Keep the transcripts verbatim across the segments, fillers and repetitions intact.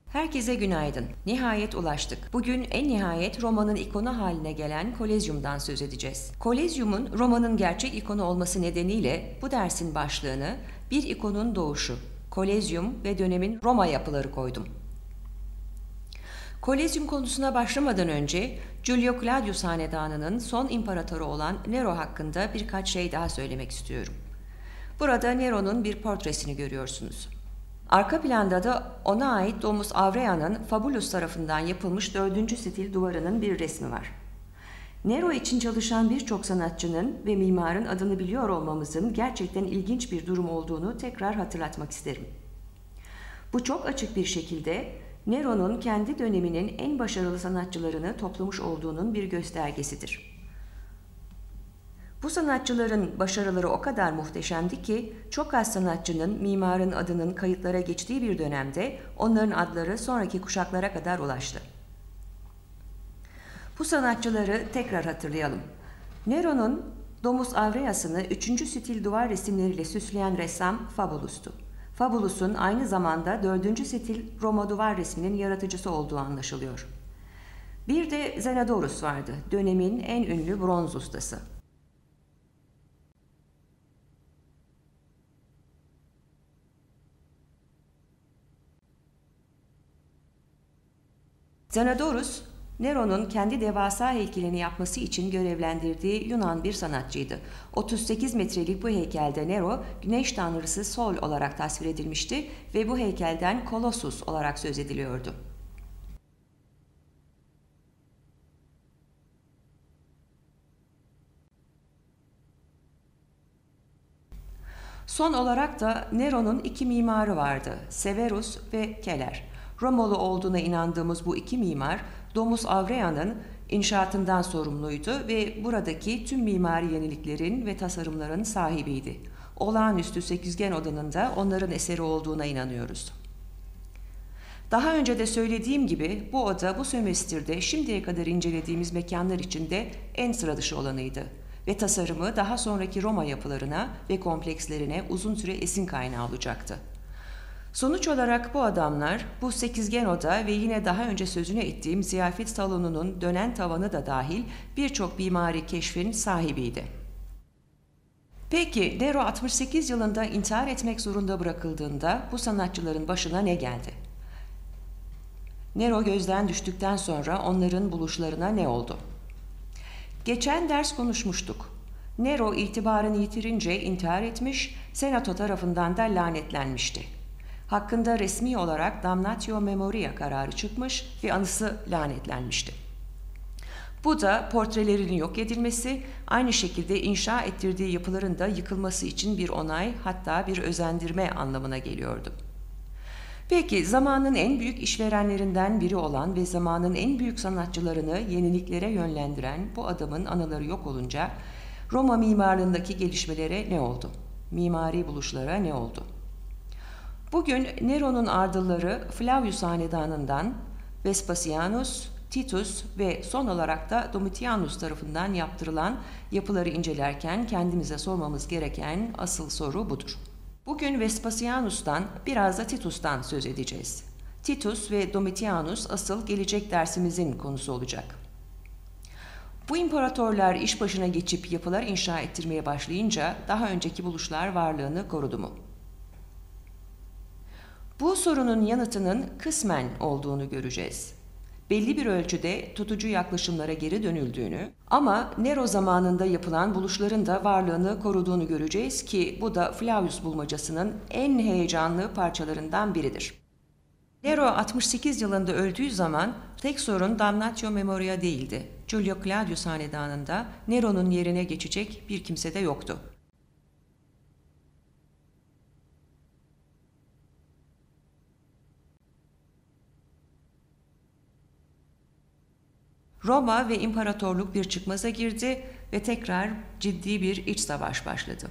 Herkese günaydın. Nihayet ulaştık. Bugün en nihayet Roma'nın ikonu haline gelen Kolezyum'dan söz edeceğiz. Kolezyum'un Roma'nın gerçek ikonu olması nedeniyle bu dersin başlığını bir ikonun doğuşu, Kolezyum ve dönemin Roma yapıları koydum. Kolezyum konusuna başlamadan önce Julio Claudius hanedanının son imparatoru olan Nero hakkında birkaç şey daha söylemek istiyorum. Burada Nero'nun bir portresini görüyorsunuz. Arka planda da ona ait Domus Aurea'nın Fabulus tarafından yapılmış dördüncü stil duvarının bir resmi var. Nero için çalışan birçok sanatçının ve mimarın adını biliyor olmamızın gerçekten ilginç bir durum olduğunu tekrar hatırlatmak isterim. Bu çok açık bir şekilde Nero'nun kendi döneminin en başarılı sanatçılarını toplamış olduğunun bir göstergesidir. Bu sanatçıların başarıları o kadar muhteşemdi ki çok az sanatçının, mimarın adının kayıtlara geçtiği bir dönemde onların adları sonraki kuşaklara kadar ulaştı. Bu sanatçıları tekrar hatırlayalım. Nero'nun Domus Aurea'sını üçüncü stil duvar resimleriyle süsleyen ressam Fabulus'tu. Fabulus'un aynı zamanda dördüncü stil Roma duvar resminin yaratıcısı olduğu anlaşılıyor. Bir de Zenodorus vardı, dönemin en ünlü bronz ustası. Zenodorus, Nero'nun kendi devasa heykelini yapması için görevlendirdiği Yunan bir sanatçıydı. otuz sekiz metrelik bu heykelde Nero, güneş tanrısı Sol olarak tasvir edilmişti ve bu heykelden Kolossus olarak söz ediliyordu. Son olarak da Nero'nun iki mimarı vardı, Severus ve Keller. Romalı olduğuna inandığımız bu iki mimar, Domus Aurea'nın inşaatından sorumluydu ve buradaki tüm mimari yeniliklerin ve tasarımların sahibiydi. Olağanüstü sekizgen odanın da onların eseri olduğuna inanıyoruz. Daha önce de söylediğim gibi bu oda bu sömestrde şimdiye kadar incelediğimiz mekanlar içinde en sıra dışı olanıydı ve tasarımı daha sonraki Roma yapılarına ve komplekslerine uzun süre esin kaynağı olacaktı. Sonuç olarak bu adamlar bu sekizgen oda ve yine daha önce sözünü ettiğim ziyafet salonunun dönen tavanı da dahil birçok mimari keşfin sahibiydi. Peki Nero altmış sekiz yılında intihar etmek zorunda bırakıldığında bu sanatçıların başına ne geldi? Nero gözden düştükten sonra onların buluşlarına ne oldu? Geçen ders konuşmuştuk. Nero itibarını yitirince intihar etmiş, senato tarafından da lanetlenmişti. Hakkında resmi olarak damnatio memoria kararı çıkmış ve anısı lanetlenmişti. Bu da portrelerinin yok edilmesi, aynı şekilde inşa ettirdiği yapıların da yıkılması için bir onay, hatta bir özendirme anlamına geliyordu. Peki zamanın en büyük işverenlerinden biri olan ve zamanın en büyük sanatçılarını yeniliklere yönlendiren bu adamın anıları yok olunca Roma mimarlığındaki gelişmelere ne oldu? Mimari buluşlara ne oldu? Bugün Nero'nun ardılları Flavius hanedanından Vespasianus, Titus ve son olarak da Domitianus tarafından yaptırılan yapıları incelerken kendimize sormamız gereken asıl soru budur. Bugün Vespasianus'tan biraz da Titus'tan söz edeceğiz. Titus ve Domitianus asıl gelecek dersimizin konusu olacak. Bu imparatorlar iş başına geçip yapılar inşa ettirmeye başlayınca daha önceki buluşlar varlığını korudu mu? Bu sorunun yanıtının kısmen olduğunu göreceğiz. Belli bir ölçüde tutucu yaklaşımlara geri dönüldüğünü ama Nero zamanında yapılan buluşların da varlığını koruduğunu göreceğiz ki bu da Flavius bulmacasının en heyecanlı parçalarından biridir. Nero altmış sekiz yılında öldüğü zaman tek sorun damnatio memoria değildi. Julio Claudius hanedanında Nero'nun yerine geçecek bir kimse de yoktu. Roma ve imparatorluk bir çıkmaza girdi ve tekrar ciddi bir iç savaş başladı.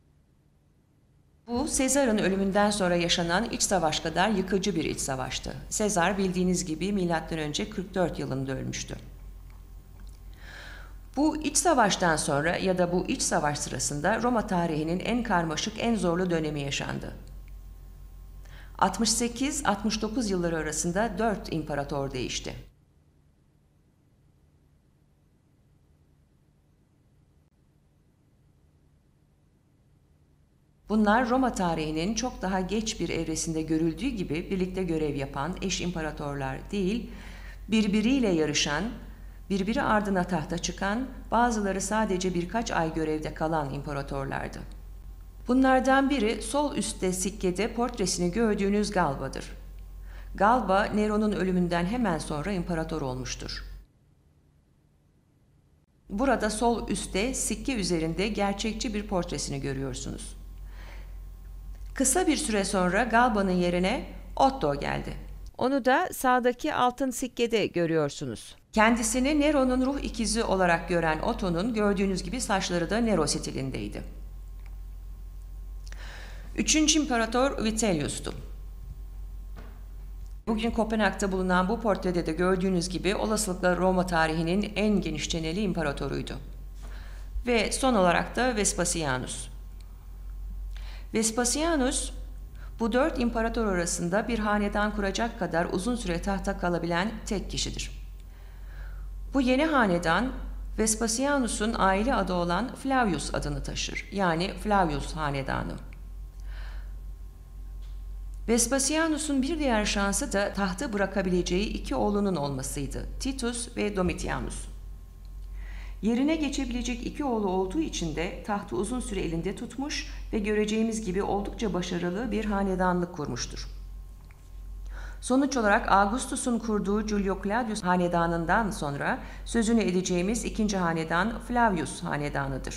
Bu Sezar'ın ölümünden sonra yaşanan iç savaş kadar yıkıcı bir iç savaştı. Sezar bildiğiniz gibi milattan önce kırk dört yılında ölmüştü. Bu iç savaştan sonra ya da bu iç savaş sırasında Roma tarihinin en karmaşık, en zorlu dönemi yaşandı. altmış sekiz altmış dokuz yılları arasında dört imparator değişti. Bunlar Roma tarihinin çok daha geç bir evresinde görüldüğü gibi birlikte görev yapan eş imparatorlar değil, birbiriyle yarışan, birbiri ardına tahta çıkan, bazıları sadece birkaç ay görevde kalan imparatorlardı. Bunlardan biri sol üstte sikkede portresini gördüğünüz Galba'dır. Galba, Nero'nun ölümünden hemen sonra imparator olmuştur. Burada sol üstte sikke üzerinde gerçekçi bir portresini görüyorsunuz. Kısa bir süre sonra Galba'nın yerine Otto geldi. Onu da sağdaki altın sikkede görüyorsunuz. Kendisini Nero'nun ruh ikizi olarak gören Otto'nun gördüğünüz gibi saçları da Nero stilindeydi. Üçüncü imparator Vitellius'tu. Bugün Kopenhag'da bulunan bu portrede de gördüğünüz gibi olasılıkla Roma tarihinin en geniş çeneli imparatoruydu. Ve son olarak da Vespasianus. Vespasianus, bu dört imparator arasında bir hanedan kuracak kadar uzun süre tahta kalabilen tek kişidir. Bu yeni hanedan, Vespasianus'un aile adı olan Flavius adını taşır. Yani Flavius hanedanı. Vespasianus'un bir diğer şansı da tahtı bırakabileceği iki oğlunun olmasıydı. Titus ve Domitianus. Yerine geçebilecek iki oğlu olduğu için de tahtı uzun süre elinde tutmuş ve göreceğimiz gibi oldukça başarılı bir hanedanlık kurmuştur. Sonuç olarak Augustus'un kurduğu Julio Claudius hanedanından sonra sözünü edeceğimiz ikinci hanedan Flavius hanedanıdır.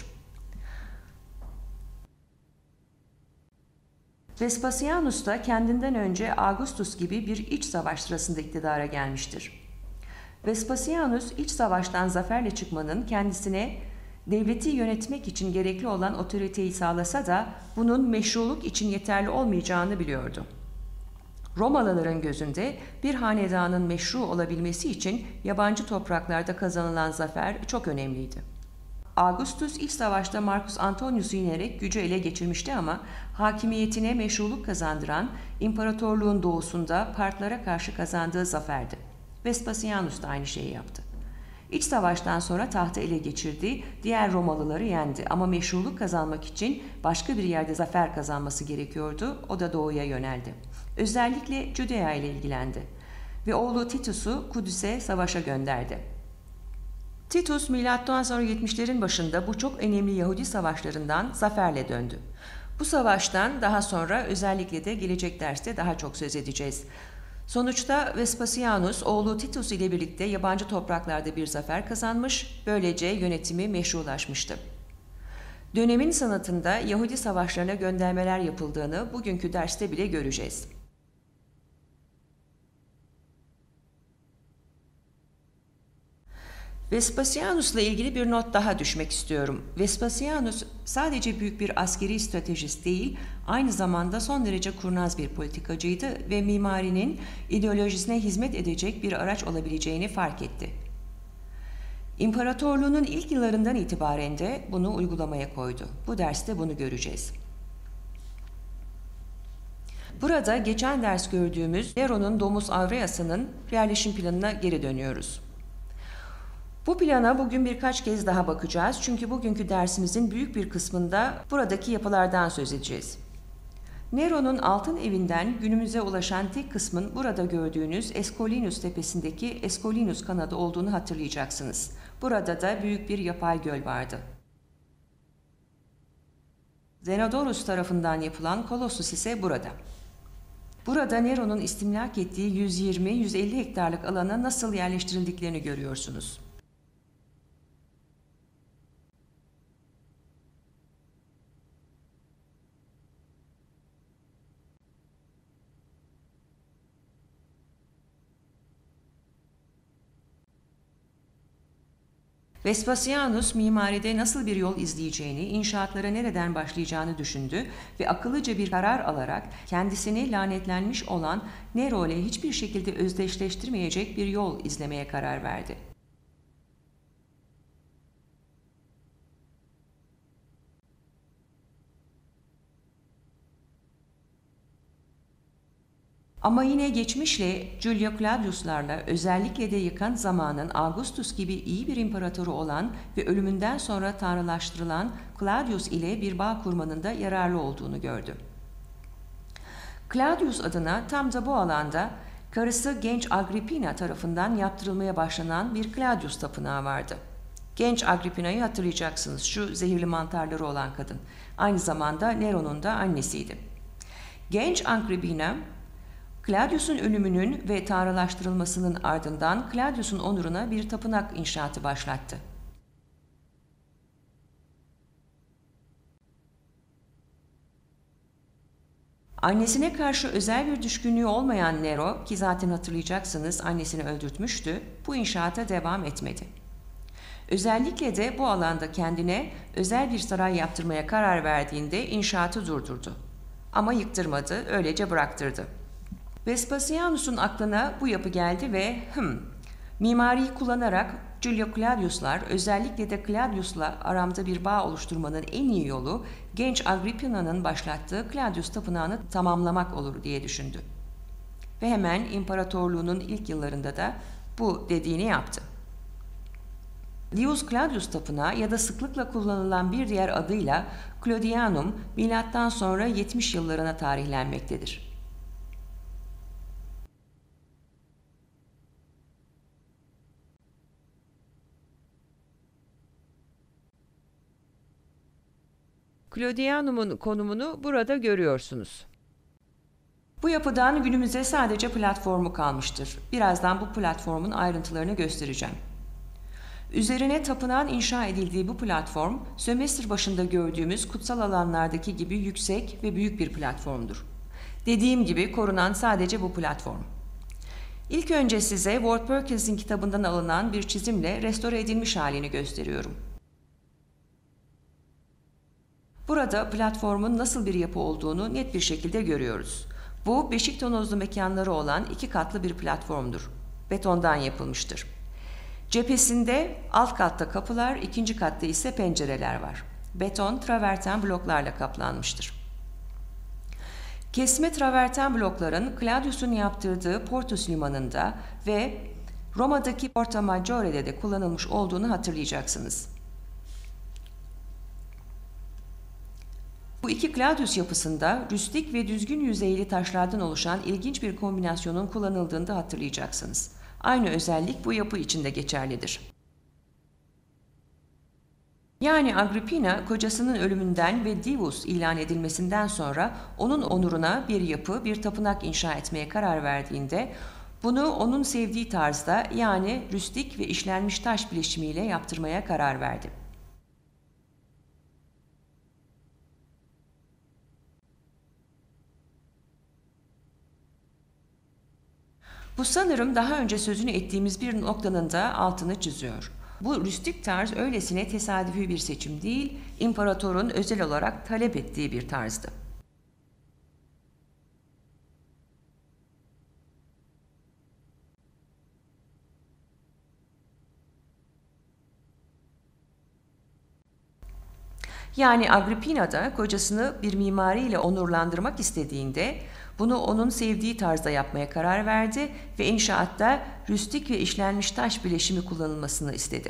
Vespasianus da kendinden önce Augustus gibi bir iç savaş sırasında iktidara gelmiştir. Vespasianus iç savaştan zaferle çıkmanın kendisine devleti yönetmek için gerekli olan otoriteyi sağlasa da bunun meşruluk için yeterli olmayacağını biliyordu. Romalıların gözünde bir hanedanın meşru olabilmesi için yabancı topraklarda kazanılan zafer çok önemliydi. Augustus iç savaşta Marcus Antonius'u yenerek gücü ele geçirmişti ama hakimiyetine meşruluk kazandıran imparatorluğun doğusunda Partlara karşı kazandığı zaferdi. Vespasianus da aynı şeyi yaptı. İç savaştan sonra tahtı ele geçirdi, diğer Romalıları yendi ama meşruluk kazanmak için başka bir yerde zafer kazanması gerekiyordu, o da doğuya yöneldi. Özellikle Judea ile ilgilendi ve oğlu Titus'u Kudüs'e savaşa gönderdi. Titus milattan sonra yetmişlerin başında bu çok önemli Yahudi savaşlarından zaferle döndü. Bu savaştan daha sonra özellikle de gelecek derste daha çok söz edeceğiz. Sonuçta Vespasianus oğlu Titus ile birlikte yabancı topraklarda bir zafer kazanmış, böylece yönetimi meşrulaşmıştı. Dönemin sanatında Yahudi savaşlarına göndermeler yapıldığını bugünkü derste bile göreceğiz. Vespasianus'la ilgili bir not daha düşmek istiyorum. Vespasianus sadece büyük bir askeri stratejist değil, aynı zamanda son derece kurnaz bir politikacıydı ve mimarinin ideolojisine hizmet edecek bir araç olabileceğini fark etti. İmparatorluğunun ilk yıllarından itibaren de bunu uygulamaya koydu. Bu derste bunu göreceğiz. Burada geçen ders gördüğümüz Nero'nun Domus Aureas'ının yerleşim planına geri dönüyoruz. Bu plana bugün birkaç kez daha bakacağız çünkü bugünkü dersimizin büyük bir kısmında buradaki yapılardan söz edeceğiz. Nero'nun altın evinden günümüze ulaşan tek kısmın burada gördüğünüz Escolinus tepesindeki Escolinus kanadı olduğunu hatırlayacaksınız. Burada da büyük bir yapay göl vardı. Zenodorus tarafından yapılan Kolossus ise burada. Burada Nero'nun istimlak ettiği yüz yirmi yüz elli hektarlık alana nasıl yerleştirildiklerini görüyorsunuz. Vespasianus mimaride nasıl bir yol izleyeceğini, inşaatlara nereden başlayacağını düşündü ve akıllıca bir karar alarak kendisini lanetlenmiş olan Nero ile hiçbir şekilde özdeşleştirmeyecek bir yol izlemeye karar verdi. Ama yine geçmişle Julio Claudius'larla özellikle de yakın zamanın Augustus gibi iyi bir imparatoru olan ve ölümünden sonra tanrılaştırılan Claudius ile bir bağ kurmanın da yararlı olduğunu gördü. Claudius adına tam da bu alanda karısı genç Agrippina tarafından yaptırılmaya başlanan bir Claudius tapınağı vardı. Genç Agrippina'yı hatırlayacaksınız, şu zehirli mantarları olan kadın. Aynı zamanda Nero'nun da annesiydi. Genç Agrippina, Claudius'un ölümünün ve tanrılaştırılmasının ardından Claudius'un onuruna bir tapınak inşaatı başlattı. Annesine karşı özel bir düşkünlüğü olmayan Nero, ki zaten hatırlayacaksınız annesini öldürtmüştü, bu inşaata devam etmedi. Özellikle de bu alanda kendine özel bir saray yaptırmaya karar verdiğinde inşaatı durdurdu. Ama yıktırmadı, öylece bıraktırdı. Vespasianus'un aklına bu yapı geldi ve hım, mimariyi kullanarak Julio Claudius'lar, özellikle de Claudius'la aramda bir bağ oluşturmanın en iyi yolu genç Agrippina'nın başlattığı Claudius tapınağını tamamlamak olur diye düşündü. Ve hemen imparatorluğunun ilk yıllarında da bu dediğini yaptı. Dius Claudius Tapınağı ya da sıklıkla kullanılan bir diğer adıyla Claudianum, milattan sonra yetmiş yıllarına tarihlenmektedir. Claudianum'un konumunu burada görüyorsunuz. Bu yapıdan günümüze sadece platformu kalmıştır. Birazdan bu platformun ayrıntılarını göstereceğim. Üzerine tapınağın inşa edildiği bu platform, sömestr başında gördüğümüz kutsal alanlardaki gibi yüksek ve büyük bir platformdur. Dediğim gibi korunan sadece bu platform. İlk önce size Ward Perkins'in kitabından alınan bir çizimle restore edilmiş halini gösteriyorum. Burada platformun nasıl bir yapı olduğunu net bir şekilde görüyoruz. Bu beşik tonozlu mekanları olan iki katlı bir platformdur. Betondan yapılmıştır. Cephesinde alt katta kapılar, ikinci katta ise pencereler var. Beton traverten bloklarla kaplanmıştır. Kesme traverten blokların Claudius'un yaptırdığı Portus limanında ve Roma'daki Porta Maggiore'de de kullanılmış olduğunu hatırlayacaksınız. Bu iki Claudius yapısında rüstik ve düzgün yüzeyli taşlardan oluşan ilginç bir kombinasyonun kullanıldığını da hatırlayacaksınız. Aynı özellik bu yapı için de geçerlidir. Yani Agrippina kocasının ölümünden ve divus ilan edilmesinden sonra onun onuruna bir yapı, bir tapınak inşa etmeye karar verdiğinde bunu onun sevdiği tarzda, yani rüstik ve işlenmiş taş bileşimiyle yaptırmaya karar verdi. Bu sanırım daha önce sözünü ettiğimiz bir noktanın da altını çiziyor. Bu rüstik tarz öylesine tesadüfi bir seçim değil, imparatorun özel olarak talep ettiği bir tarzdı. Yani Agrippina da kocasını bir mimariyle onurlandırmak istediğinde bunu onun sevdiği tarzda yapmaya karar verdi ve inşaatta rüstik ve işlenmiş taş bileşimi kullanılmasını istedi.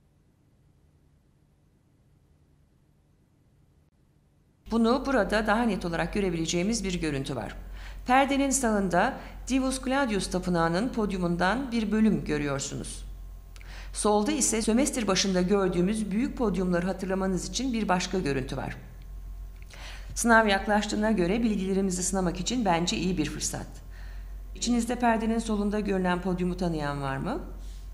Bunu burada daha net olarak görebileceğimiz bir görüntü var. Perdenin sağında Divus Claudius Tapınağı'nın podyumundan bir bölüm görüyorsunuz. Solda ise sömestr başında gördüğümüz büyük podyumları hatırlamanız için bir başka görüntü var. Sınav yaklaştığına göre bilgilerimizi sınamak için bence iyi bir fırsat. İçinizde perdenin solunda görülen podyumu tanıyan var mı?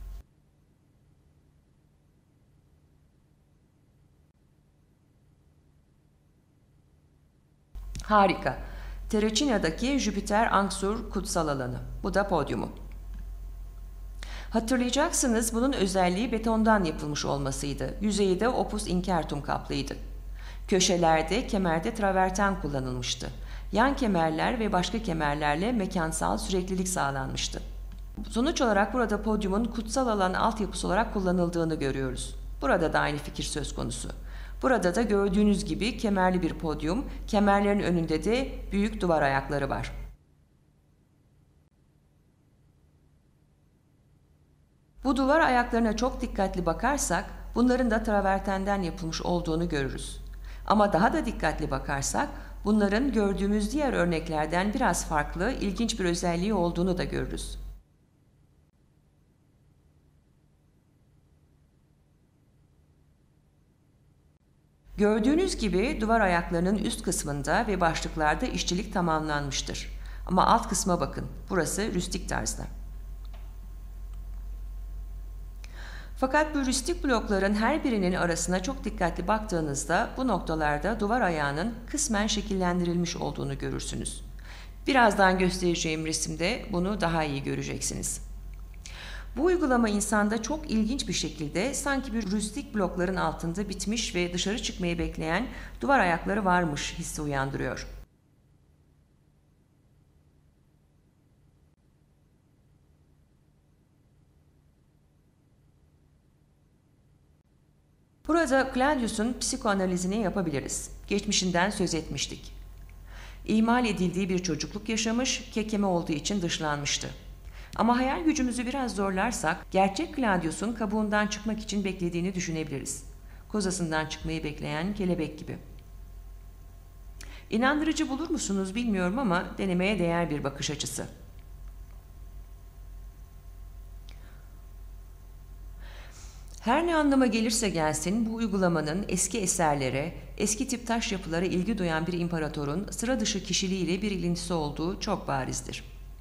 Harika. Terracina'daki Jüpiter Anxur kutsal alanı. Bu da podyumu. Hatırlayacaksınız, bunun özelliği betondan yapılmış olmasıydı. Yüzeyi de opus incertum kaplıydı. Köşelerde, kemerde traverten kullanılmıştı. Yan kemerler ve başka kemerlerle mekansal süreklilik sağlanmıştı. Sonuç olarak burada podyumun kutsal alan altyapısı olarak kullanıldığını görüyoruz. Burada da aynı fikir söz konusu. Burada da gördüğünüz gibi kemerli bir podyum, kemerlerin önünde de büyük duvar ayakları var. Bu duvar ayaklarına çok dikkatli bakarsak bunların da travertenden yapılmış olduğunu görürüz. Ama daha da dikkatli bakarsak bunların gördüğümüz diğer örneklerden biraz farklı, ilginç bir özelliği olduğunu da görürüz. Gördüğünüz gibi duvar ayaklarının üst kısmında ve başlıklarda işçilik tamamlanmıştır. Ama alt kısma bakın, burası rüstik tarzda. Fakat bu rüstik blokların her birinin arasına çok dikkatli baktığınızda bu noktalarda duvar ayağının kısmen şekillendirilmiş olduğunu görürsünüz. Birazdan göstereceğim resimde bunu daha iyi göreceksiniz. Bu uygulama insanda çok ilginç bir şekilde sanki bir rüstik blokların altında bitmiş ve dışarı çıkmayı bekleyen duvar ayakları varmış hissi uyandırıyor. Burada Claudius'un psikoanalizini yapabiliriz. Geçmişinden söz etmiştik. İhmal edildiği bir çocukluk yaşamış, kekeme olduğu için dışlanmıştı. Ama hayal gücümüzü biraz zorlarsak, gerçek Claudius'un kabuğundan çıkmak için beklediğini düşünebiliriz. Kozasından çıkmayı bekleyen kelebek gibi. İnandırıcı bulur musunuz bilmiyorum ama denemeye değer bir bakış açısı. Her ne anlama gelirse gelsin bu uygulamanın eski eserlere, eski tip taş yapılara ilgi duyan bir imparatorun sıra dışı kişiliğiyle bir ilintisi olduğu çok barizdir.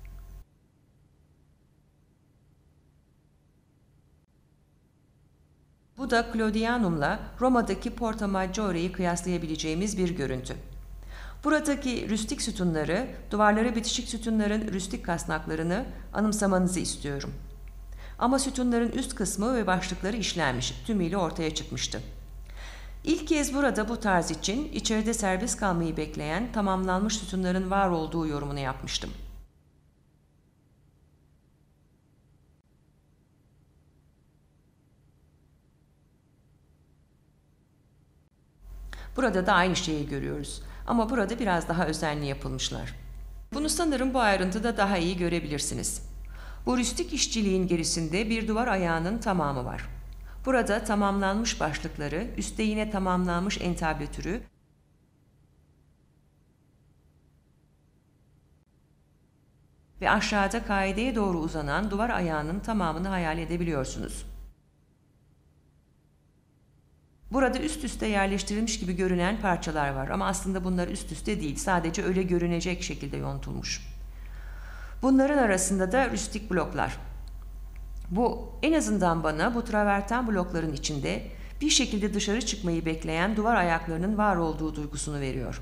Bu da Claudianum'la Roma'daki Porta Maggiore'yi kıyaslayabileceğimiz bir görüntü. Buradaki rüstik sütunları, duvarlara bitişik sütunların rüstik kasnaklarını anımsamanızı istiyorum. Ama sütunların üst kısmı ve başlıkları işlenmiş, tümüyle ortaya çıkmıştı. İlk kez burada bu tarz için içeride serbest kalmayı bekleyen tamamlanmış sütunların var olduğu yorumunu yapmıştım. Burada da aynı şeyi görüyoruz. Ama burada biraz daha özenli yapılmışlar. Bunu sanırım bu ayrıntıda daha iyi görebilirsiniz. Bu rüstik işçiliğin gerisinde bir duvar ayağının tamamı var. Burada tamamlanmış başlıkları, üstte yine tamamlanmış entablatürü ve aşağıda kaideye doğru uzanan duvar ayağının tamamını hayal edebiliyorsunuz. Burada üst üste yerleştirilmiş gibi görünen parçalar var ama aslında bunlar üst üste değil, sadece öyle görünecek şekilde yontulmuş. Bunların arasında da rüstik bloklar. Bu en azından bana bu traverten blokların içinde bir şekilde dışarı çıkmayı bekleyen duvar ayaklarının var olduğu duygusunu veriyor.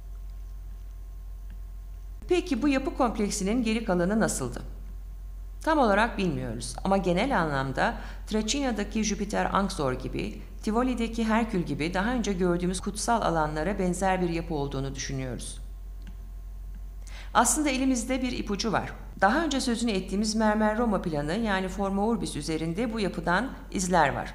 Peki bu yapı kompleksinin geri kalanı nasıldı? Tam olarak bilmiyoruz ama genel anlamda Tracina'daki Jupiter Anxor gibi, Tivoli'deki Herkül gibi daha önce gördüğümüz kutsal alanlara benzer bir yapı olduğunu düşünüyoruz. Aslında elimizde bir ipucu var. Daha önce sözünü ettiğimiz mermer Roma planı yani Forma Urbis üzerinde bu yapıdan izler var.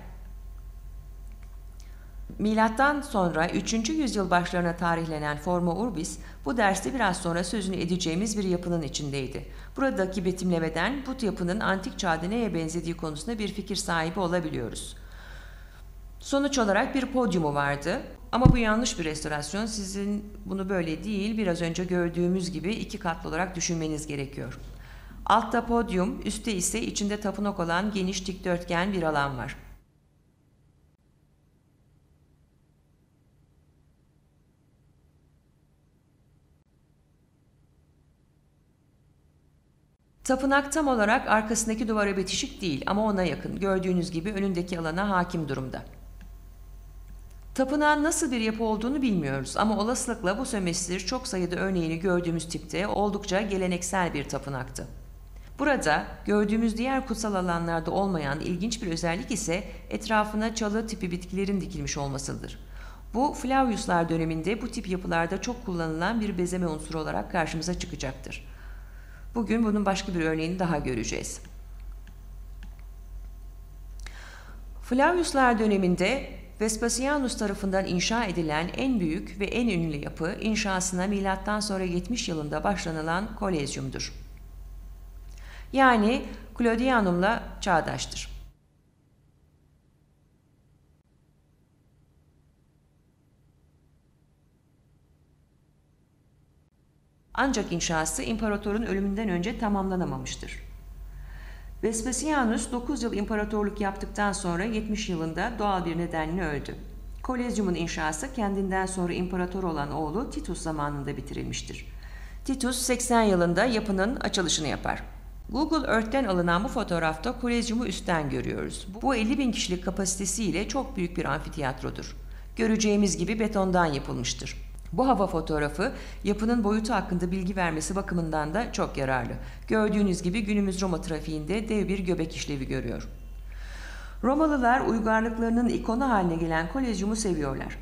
Milattan sonra üçüncü yüzyıl başlarına tarihlenen Forma Urbis, bu derste biraz sonra sözünü edeceğimiz bir yapının içindeydi. Buradaki betimlemeden bu yapının antik çağda neye benzediği konusunda bir fikir sahibi olabiliyoruz. Sonuç olarak bir podyumu vardı ama bu yanlış bir restorasyon. Sizin bunu böyle değil, biraz önce gördüğümüz gibi iki katlı olarak düşünmeniz gerekiyor. Altta podyum, üstte ise içinde tapınak olan geniş dikdörtgen bir alan var. Tapınak tam olarak arkasındaki duvara bitişik değil ama ona yakın. Gördüğünüz gibi önündeki alana hakim durumda. Tapınağın nasıl bir yapı olduğunu bilmiyoruz ama olasılıkla bu sömestr çok sayıda örneğini gördüğümüz tipte oldukça geleneksel bir tapınaktı. Burada gördüğümüz diğer kutsal alanlarda olmayan ilginç bir özellik ise etrafına çalı tipi bitkilerin dikilmiş olmasıdır. Bu Flaviuslar döneminde bu tip yapılarda çok kullanılan bir bezeme unsuru olarak karşımıza çıkacaktır. Bugün bunun başka bir örneğini daha göreceğiz. Flaviuslar döneminde Vespasianus tarafından inşa edilen en büyük ve en ünlü yapı inşasına milattan sonra yetmiş yılında başlanılan Kolezyum'dur. Yani Claudianum'la çağdaştır. Ancak inşası imparatorun ölümünden önce tamamlanamamıştır. Vespasianus dokuz yıl imparatorluk yaptıktan sonra yetmiş yılında doğal bir nedenle öldü. Kolezyumun inşası kendinden sonra imparator olan oğlu Titus zamanında bitirilmiştir. Titus seksen yılında yapının açılışını yapar. Google Earth'ten alınan bu fotoğrafta Kolezyumu üstten görüyoruz. Bu elli bin kişilik kapasitesiyle çok büyük bir amfiteyatrodur. Göreceğimiz gibi betondan yapılmıştır. Bu hava fotoğrafı yapının boyutu hakkında bilgi vermesi bakımından da çok yararlı. Gördüğünüz gibi günümüz Roma trafiğinde dev bir göbek işlevi görüyor. Romalılar uygarlıklarının ikonu haline gelen Kolezyumu seviyorlar.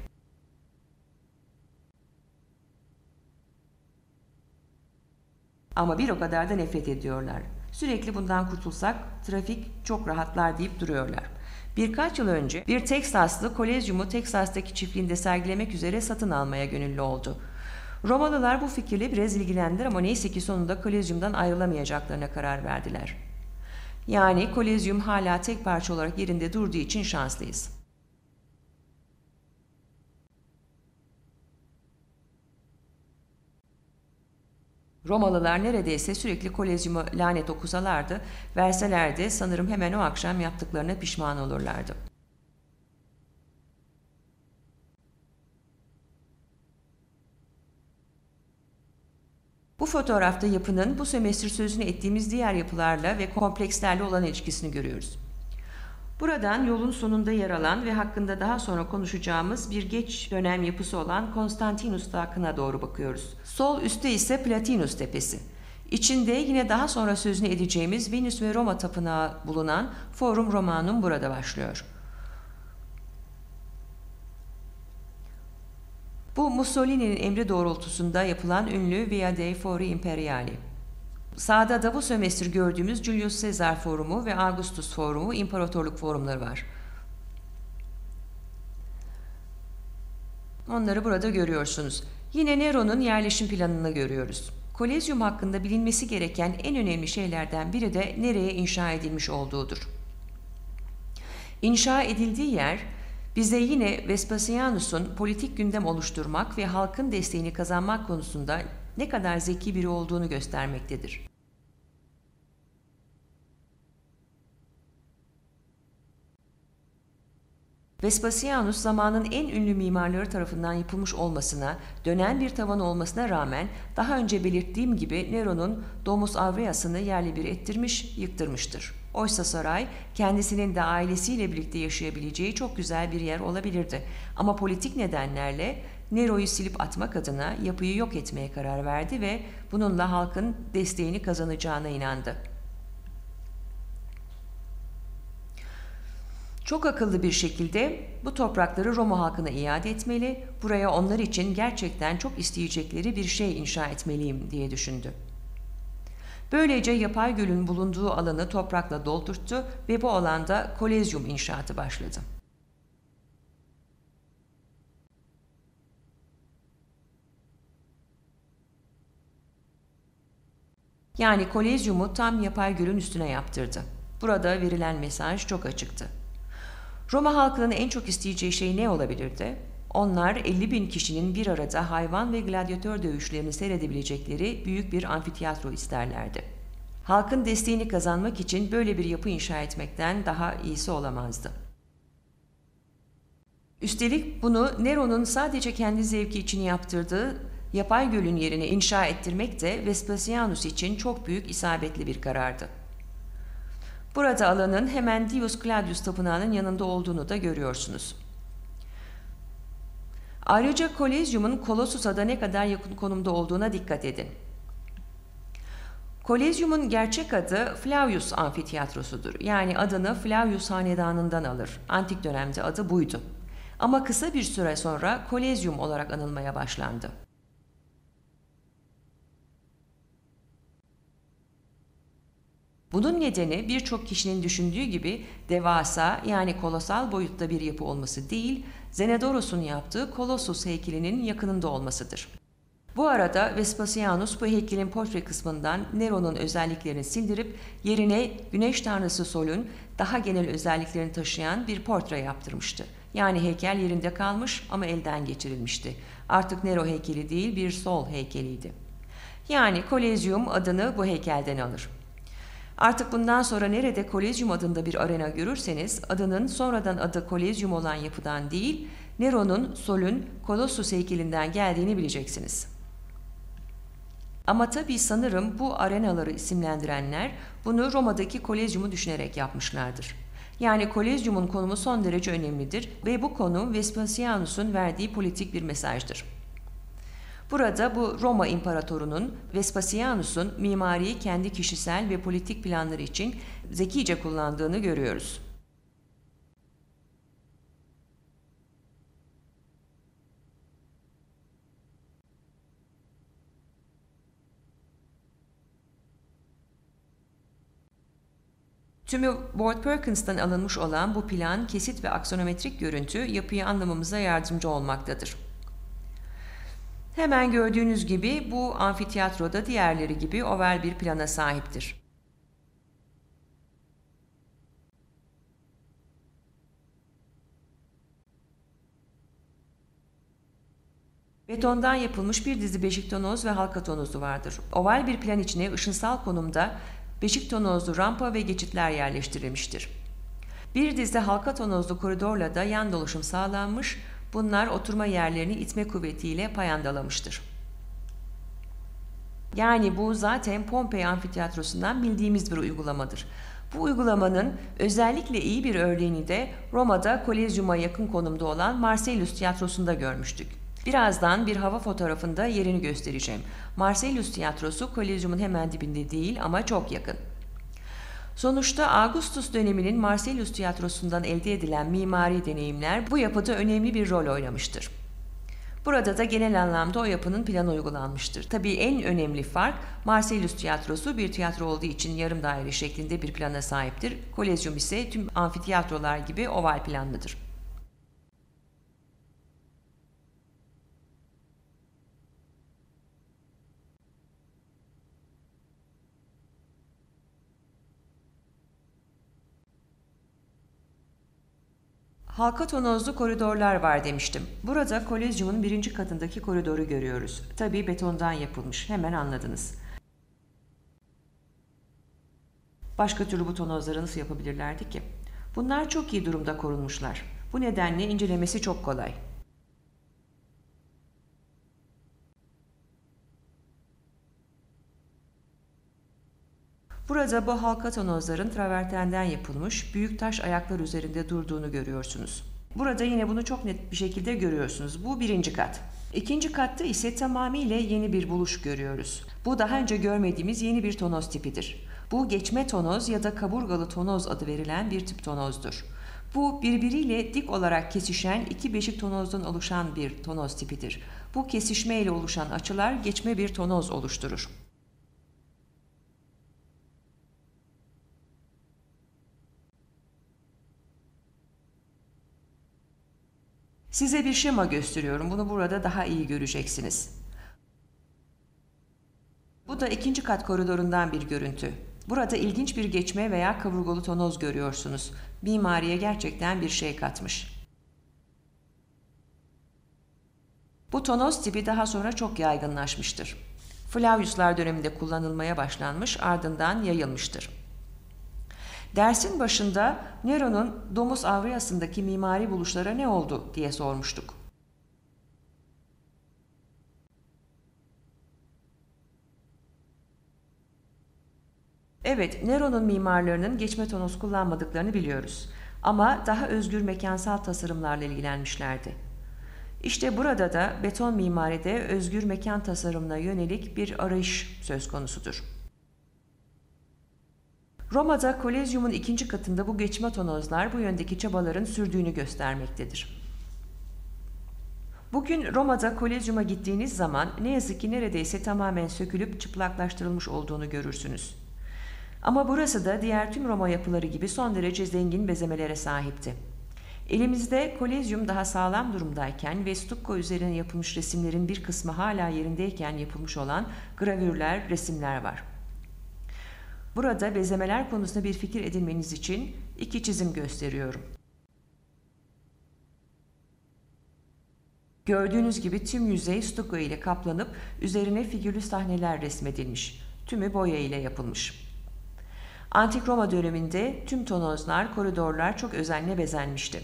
Ama bir o kadar da nefret ediyorlar. Sürekli bundan kurtulsak trafik çok rahatlar deyip duruyorlar. Birkaç yıl önce bir Teksaslı Kolezyumu Teksas'taki çiftliğinde sergilemek üzere satın almaya gönüllü oldu. Romalılar bu fikirle biraz ilgilendiler ama neyse ki sonunda Kolezyum'dan ayrılamayacaklarına karar verdiler. Yani Kolezyum hala tek parça olarak yerinde durduğu için şanslıyız. Romalılar neredeyse sürekli Kolezyum'a lanet okusalardı, verselerdi sanırım hemen o akşam yaptıklarına pişman olurlardı. Bu fotoğrafta yapının bu sömestr sözünü ettiğimiz diğer yapılarla ve komplekslerle olan ilişkisini görüyoruz. Buradan yolun sonunda yer alan ve hakkında daha sonra konuşacağımız bir geç dönem yapısı olan Konstantinus Dağı'na doğru bakıyoruz. Sol üstte ise Platinus Tepesi. İçinde yine daha sonra sözünü edeceğimiz Venüs ve Roma tapınağı bulunan Forum Romanum burada başlıyor. Bu Mussolini'nin emri doğrultusunda yapılan ünlü Via dei Fori Imperiali. Sağda da bu sömestr gördüğümüz Julius Caesar Forumu ve Augustus Forumu imparatorluk forumları var. Onları burada görüyorsunuz. Yine Nero'nun yerleşim planını görüyoruz. Kolezyum hakkında bilinmesi gereken en önemli şeylerden biri de nereye inşa edilmiş olduğudur. İnşa edildiği yer bize yine Vespasianus'un politik gündem oluşturmak ve halkın desteğini kazanmak konusunda ne kadar zeki biri olduğunu göstermektedir. Vespasianus zamanın en ünlü mimarları tarafından yapılmış olmasına, dönen bir tavan olmasına rağmen daha önce belirttiğim gibi Nero'nun Domus Aureas'ını yerle bir ettirmiş, yıktırmıştır. Oysa saray kendisinin de ailesiyle birlikte yaşayabileceği çok güzel bir yer olabilirdi. Ama politik nedenlerle Nero'yu silip atmak adına yapıyı yok etmeye karar verdi ve bununla halkın desteğini kazanacağına inandı. Çok akıllı bir şekilde bu toprakları Roma halkına iade etmeli, buraya onlar için gerçekten çok isteyecekleri bir şey inşa etmeliyim diye düşündü. Böylece yapay gölün bulunduğu alanı toprakla doldurttu ve bu alanda Kolezyum inşaatı başladı. Yani Kolezyum'u tam yapay gölün üstüne yaptırdı. Burada verilen mesaj çok açıktı. Roma halkının en çok isteyeceği şey ne olabilirdi? Onlar elli bin kişinin bir arada hayvan ve gladyatör dövüşlerini seyredebilecekleri büyük bir amfiteyatro isterlerdi. Halkın desteğini kazanmak için böyle bir yapı inşa etmekten daha iyisi olamazdı. Üstelik bunu Nero'nun sadece kendi zevki için yaptırdığı yapay gölün yerine inşa ettirmek de Vespasianus için çok büyük isabetli bir karardı. Burada alanın hemen Dius Claudius Tapınağı'nın yanında olduğunu da görüyorsunuz. Ayrıca Kolezyum'un Kolossus'a da ne kadar yakın konumda olduğuna dikkat edin. Kolezyum'un gerçek adı Flavius Amfiteyatrosu'dur. Yani adını Flavius Hanedanı'ndan alır. Antik dönemde adı buydu. Ama kısa bir süre sonra Kolezyum olarak anılmaya başlandı. Bunun nedeni birçok kişinin düşündüğü gibi devasa yani kolosal boyutta bir yapı olması değil, Zenodoros'un yaptığı Kolossus heykelinin yakınında olmasıdır. Bu arada Vespasianus bu heykelin portre kısmından Nero'nun özelliklerini sildirip yerine güneş tanrısı Sol'ün daha genel özelliklerini taşıyan bir portre yaptırmıştı. Yani heykel yerinde kalmış ama elden geçirilmişti. Artık Nero heykeli değil bir Sol heykeliydi. Yani Kolezyum adını bu heykelden alır. Artık bundan sonra nerede Kolezyum adında bir arena görürseniz adının sonradan adı Kolezyum olan yapıdan değil, Nero'nun Sol'ün Kolossus heykelinden geldiğini bileceksiniz. Ama tabii sanırım bu arenaları isimlendirenler bunu Roma'daki Kolezyum'u düşünerek yapmışlardır. Yani Kolezyum'un konumu son derece önemlidir ve bu konu Vespasianus'un verdiği politik bir mesajdır. Burada bu Roma İmparatorunun Vespasianus'un mimariyi kendi kişisel ve politik planları için zekice kullandığını görüyoruz. Tümü Ward Perkins'ten alınmış olan bu plan, kesit ve aksonometrik görüntü yapıyı anlamamıza yardımcı olmaktadır. Hemen gördüğünüz gibi bu amfiteyatroda diğerleri gibi oval bir plana sahiptir. Betondan yapılmış bir dizi beşiktonoz ve halka tonozu vardır. Oval bir plan içine ışınsal konumda beşiktonozlu rampa ve geçitler yerleştirilmiştir. Bir dizi halka tonozlu koridorla da yan dolaşım sağlanmış, bunlar oturma yerlerini itme kuvvetiyle payandalamıştır. Yani bu zaten Pompei Amfiteyatrosu'ndan bildiğimiz bir uygulamadır. Bu uygulamanın özellikle iyi bir örneğini de Roma'da Kolezyum'a yakın konumda olan Marcellus Tiyatrosu'nda görmüştük. Birazdan bir hava fotoğrafında yerini göstereceğim. Marcellus Tiyatrosu Kolezyum'un hemen dibinde değil ama çok yakın. Sonuçta Augustus döneminin Marcellus Tiyatrosu'ndan elde edilen mimari deneyimler bu yapıda önemli bir rol oynamıştır. Burada da genel anlamda o yapının planı uygulanmıştır. Tabii en önemli fark Marcellus Tiyatrosu bir tiyatro olduğu için yarım daire şeklinde bir plana sahiptir. Kolezyum ise tüm amfiteyatrolar gibi oval planlıdır. Halka tonozlu koridorlar var demiştim. Burada Kolezyum'un birinci katındaki koridoru görüyoruz. Tabii betondan yapılmış, hemen anladınız. Başka türlü bu tonozları nasıl yapabilirlerdi ki? Bunlar çok iyi durumda korunmuşlar. Bu nedenle incelemesi çok kolay. Burada bu halka tonozların travertenden yapılmış büyük taş ayaklar üzerinde durduğunu görüyorsunuz. Burada yine bunu çok net bir şekilde görüyorsunuz. Bu birinci kat. İkinci katta ise tamamıyla yeni bir buluş görüyoruz. Bu daha önce görmediğimiz yeni bir tonoz tipidir. Bu geçme tonoz ya da kaburgalı tonoz adı verilen bir tip tonozdur. Bu birbiriyle dik olarak kesişen iki beşik tonozdan oluşan bir tonoz tipidir. Bu kesişme ile oluşan açılar geçme bir tonoz oluşturur. Size bir şema gösteriyorum. Bunu burada daha iyi göreceksiniz. Bu da ikinci kat koridorundan bir görüntü. Burada ilginç bir geçme veya kaburgalı tonoz görüyorsunuz. Mimariye gerçekten bir şey katmış. Bu tonoz tipi daha sonra çok yaygınlaşmıştır. Flaviuslar döneminde kullanılmaya başlanmış, ardından yayılmıştır. Dersin başında Nero'nun Domus Aureas'ındaki mimari buluşlara ne oldu diye sormuştuk. Evet, Nero'nun mimarlarının geçme tonoz kullanmadıklarını biliyoruz. Ama daha özgür mekansal tasarımlarla ilgilenmişlerdi. İşte burada da beton mimaride özgür mekan tasarımına yönelik bir arayış söz konusudur. Roma'da Kolezyum'un ikinci katında bu geçme tonozlar bu yöndeki çabaların sürdüğünü göstermektedir. Bugün Roma'da Kolezyum'a gittiğiniz zaman ne yazık ki neredeyse tamamen sökülüp çıplaklaştırılmış olduğunu görürsünüz. Ama burası da diğer tüm Roma yapıları gibi son derece zengin bezemelere sahipti. Elimizde Kolezyum daha sağlam durumdayken ve stucco üzerine yapılmış resimlerin bir kısmı hala yerindeyken yapılmış olan gravürler, resimler var. Burada bezemeler konusunda bir fikir edinmeniz için iki çizim gösteriyorum. Gördüğünüz gibi tüm yüzey stuko ile kaplanıp üzerine figürlü sahneler resmedilmiş. Tümü boya ile yapılmış. Antik Roma döneminde tüm tonozlar, koridorlar çok özenle bezenmişti.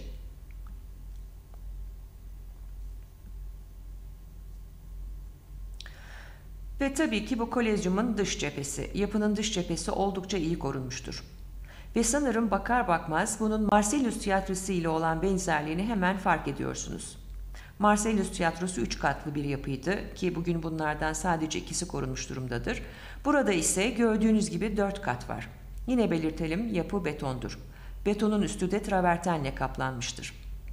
Ve tabii ki bu Kolezyum'un dış cephesi. Yapının dış cephesi oldukça iyi korunmuştur. Ve sanırım bakar bakmaz bunun Marcellus tiyatrosu ile olan benzerliğini hemen fark ediyorsunuz. Marcellus tiyatrosu üç katlı bir yapıydı ki bugün bunlardan sadece ikisi korunmuş durumdadır. Burada ise gördüğünüz gibi dört kat var. Yine belirtelim, yapı betondur. Betonun üstü de travertenle kaplanmıştır.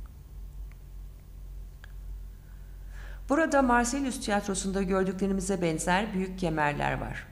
Burada Marcellus tiyatrosunda gördüklerimize benzer büyük kemerler var.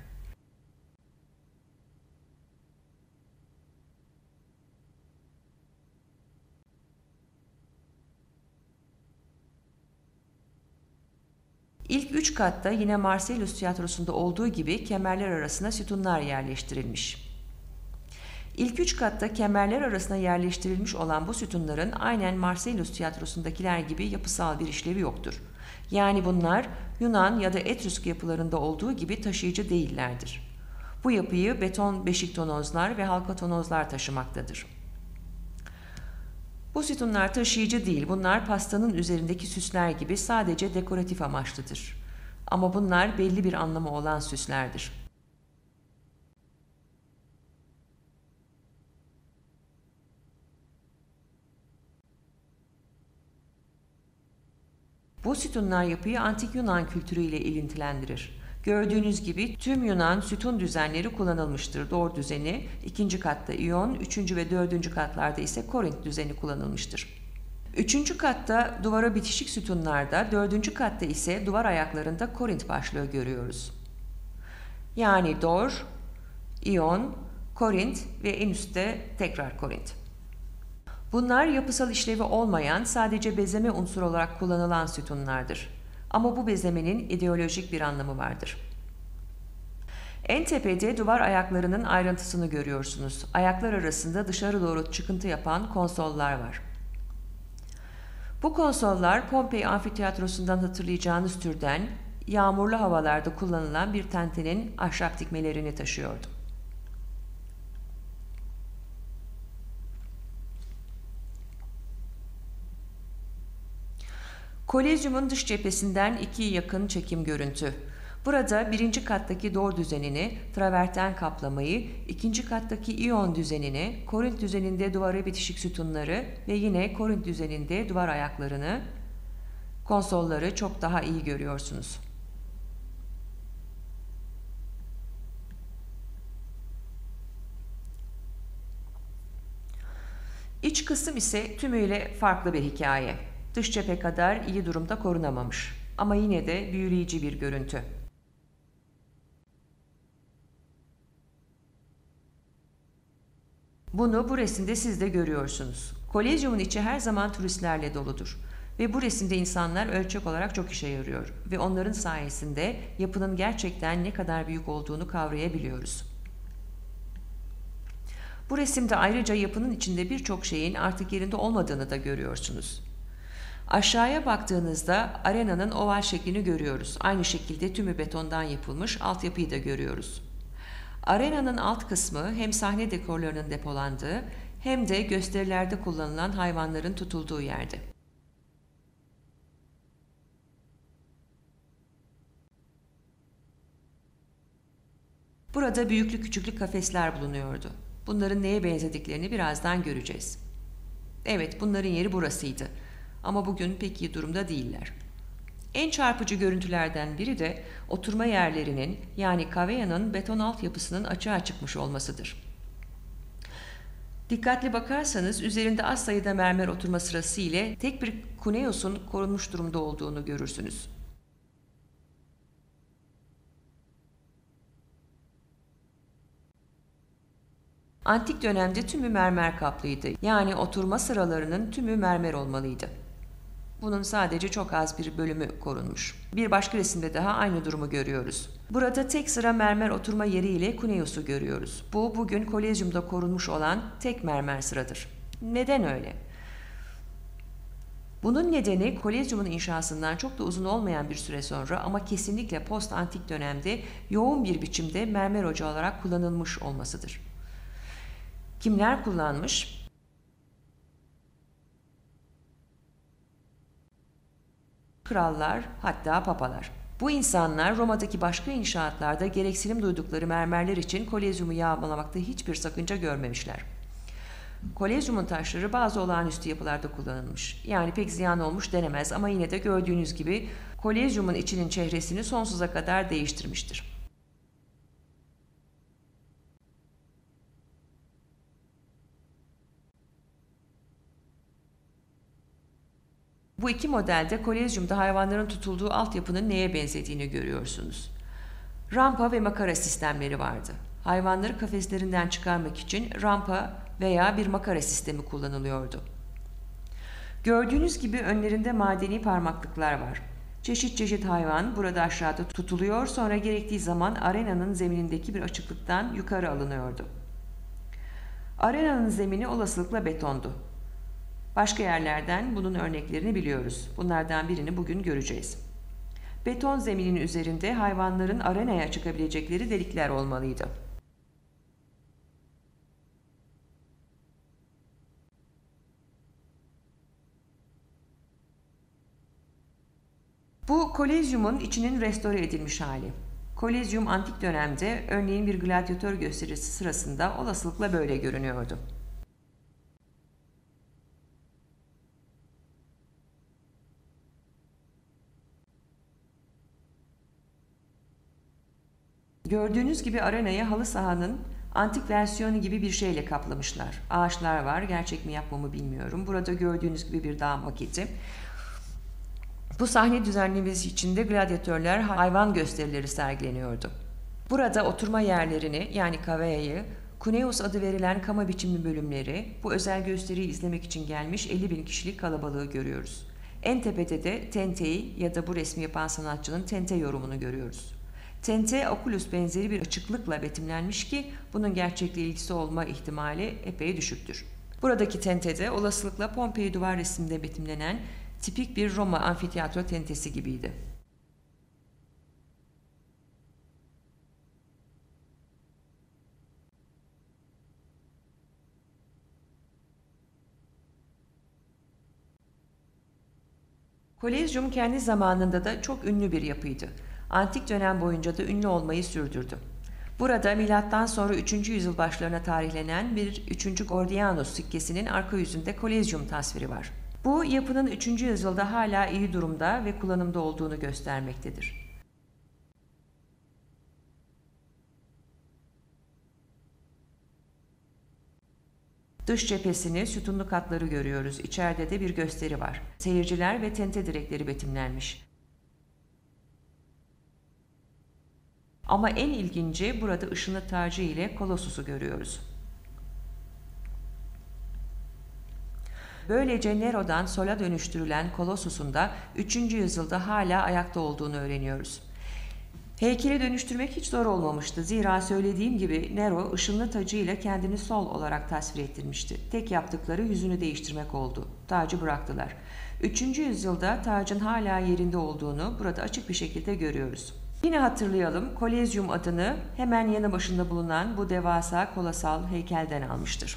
İlk üç katta yine Marcellus tiyatrosunda olduğu gibi kemerler arasına sütunlar yerleştirilmiş. İlk üç katta kemerler arasına yerleştirilmiş olan bu sütunların aynen Marcellus tiyatrosundakiler gibi yapısal bir işlevi yoktur. Yani bunlar Yunan ya da Etrüsk yapılarında olduğu gibi taşıyıcı değillerdir. Bu yapıyı beton beşik tonozlar ve halka tonozlar taşımaktadır. Bu sütunlar taşıyıcı değil, bunlar pastanın üzerindeki süsler gibi sadece dekoratif amaçlıdır. Ama bunlar belli bir anlamı olan süslerdir. Bu sütunlar yapıyı antik Yunan kültürüyle ilintilendirir. Gördüğünüz gibi tüm Yunan sütun düzenleri kullanılmıştır. Dor düzeni, ikinci katta İyon, üçüncü ve dördüncü katlarda ise Korint düzeni kullanılmıştır. Üçüncü katta duvara bitişik sütunlarda, dördüncü katta ise duvar ayaklarında Korint başlığı görüyoruz. Yani Dor, İyon, Korint ve en üstte tekrar Korint. Bunlar yapısal işlevi olmayan, sadece bezeme unsuru olarak kullanılan sütunlardır. Ama bu bezemenin ideolojik bir anlamı vardır. En tepede duvar ayaklarının ayrıntısını görüyorsunuz. Ayaklar arasında dışarı doğru çıkıntı yapan konsollar var. Bu konsollar Pompei Amfiteyatrosu'ndan hatırlayacağınız türden yağmurlu havalarda kullanılan bir tentenin ahşap dikmelerini taşıyordu. Kolezyumun dış cephesinden iki yakın çekim görüntü. Burada birinci kattaki dor düzenini, traverten kaplamayı, ikinci kattaki İyon düzenini, Korint düzeninde duvara bitişik sütunları ve yine Korint düzeninde duvar ayaklarını, konsolları çok daha iyi görüyorsunuz. İç kısım ise tümüyle farklı bir hikaye. Dış cephe kadar iyi durumda korunamamış ama yine de büyüleyici bir görüntü. Bunu bu resimde siz de görüyorsunuz. Kolezyumun içi her zaman turistlerle doludur. Ve bu resimde insanlar ölçek olarak çok işe yarıyor. Ve onların sayesinde yapının gerçekten ne kadar büyük olduğunu kavrayabiliyoruz. Bu resimde ayrıca yapının içinde birçok şeyin artık yerinde olmadığını da görüyorsunuz. Aşağıya baktığınızda arenanın oval şeklini görüyoruz. Aynı şekilde tümü betondan yapılmış altyapıyı da görüyoruz. Arenanın alt kısmı hem sahne dekorlarının depolandığı hem de gösterilerde kullanılan hayvanların tutulduğu yerde. Burada büyüklü küçüklü kafesler bulunuyordu. Bunların neye benzediklerini birazdan göreceğiz. Evet, bunların yeri burasıydı. Ama bugün pek iyi durumda değiller. En çarpıcı görüntülerden biri de oturma yerlerinin yani kaveyanın beton altyapısının açığa çıkmış olmasıdır. Dikkatli bakarsanız üzerinde az sayıda mermer oturma sırası ile tek bir kuneosun korunmuş durumda olduğunu görürsünüz. Antik dönemde tümü mermer kaplıydı. Yani oturma sıralarının tümü mermer olmalıydı. Bunun sadece çok az bir bölümü korunmuş. Bir başka resimde daha aynı durumu görüyoruz. Burada tek sıra mermer oturma yeri ile kuneosu görüyoruz. Bu bugün Kolezyum'da korunmuş olan tek mermer sıradır. Neden öyle? Bunun nedeni Kolezyum'un inşasından çok da uzun olmayan bir süre sonra ama kesinlikle post antik dönemde yoğun bir biçimde mermer ocağı olarak kullanılmış olmasıdır. Kimler kullanmış? Krallar, hatta papalar. Bu insanlar Roma'daki başka inşaatlarda gereksinim duydukları mermerler için Kolezyum'u yağmalamakta hiçbir sakınca görmemişler. Kolezyumun taşları bazı olağanüstü yapılarda kullanılmış. Yani pek ziyan olmuş denemez ama yine de gördüğünüz gibi Kolezyumun içinin çehresini sonsuza kadar değiştirmiştir. Bu iki modelde Kolezyum'da hayvanların tutulduğu altyapının neye benzediğini görüyorsunuz. Rampa ve makara sistemleri vardı. Hayvanları kafeslerinden çıkarmak için rampa veya bir makara sistemi kullanılıyordu. Gördüğünüz gibi önlerinde madeni parmaklıklar var. Çeşit çeşit hayvan burada aşağıda tutuluyor, sonra gerektiği zaman arenanın zeminindeki bir açıklıktan yukarı alınıyordu. Arenanın zemini olasılıkla betondu. Başka yerlerden bunun örneklerini biliyoruz. Bunlardan birini bugün göreceğiz. Beton zeminin üzerinde hayvanların arenaya çıkabilecekleri delikler olmalıydı. Bu Kolezyum'un içinin restore edilmiş hali. Kolezyum antik dönemde örneğin bir gladyatör gösterisi sırasında olasılıkla böyle görünüyordu. Gördüğünüz gibi arenayı halı sahanın antik versiyonu gibi bir şeyle kaplamışlar. Ağaçlar var, gerçek mi yapma mı bilmiyorum. Burada gördüğünüz gibi bir dağ maketi. Bu sahne düzenlemesi içinde gladyatörler hayvan gösterileri sergileniyordu. Burada oturma yerlerini yani kaveyayı, Cuneus adı verilen kama biçimli bölümleri, bu özel gösteriyi izlemek için gelmiş elli bin kişilik kalabalığı görüyoruz. En tepede de tenteyi ya da bu resmi yapan sanatçının tente yorumunu görüyoruz. Tente, oculus benzeri bir açıklıkla betimlenmiş ki bunun gerçekle ilgisi olma ihtimali epey düşüktür. Buradaki tentede olasılıkla Pompei duvar resiminde betimlenen tipik bir Roma amfiteyatro tentesi gibiydi. Kolezyum kendi zamanında da çok ünlü bir yapıydı. Antik dönem boyunca da ünlü olmayı sürdürdü. Burada milattan sonra üçüncü yüzyıl başlarına tarihlenen bir üçüncü Gordianus sikkesinin arka yüzünde Kolezyum tasviri var. Bu yapının üçüncü yüzyılda hala iyi durumda ve kullanımda olduğunu göstermektedir. Dış cephesini, sütunlu katları görüyoruz. İçeride de bir gösteri var. Seyirciler ve tente direkleri betimlenmiş. Ama en ilginci burada ışını tacı ile Kolossus'u görüyoruz. Böylece Nero'dan Sol'a dönüştürülen Kolossus'un da üçüncü yüzyılda hala ayakta olduğunu öğreniyoruz. Heykeli dönüştürmek hiç zor olmamıştı. Zira söylediğim gibi Nero ışınlı tacıyla kendini Sol olarak tasvir ettirmişti. Tek yaptıkları yüzünü değiştirmek oldu. Tacı bıraktılar. üçüncü yüzyılda tacın hala yerinde olduğunu burada açık bir şekilde görüyoruz. Yine hatırlayalım, Kolezyum adını hemen yanı başında bulunan bu devasa kolosal heykelden almıştır.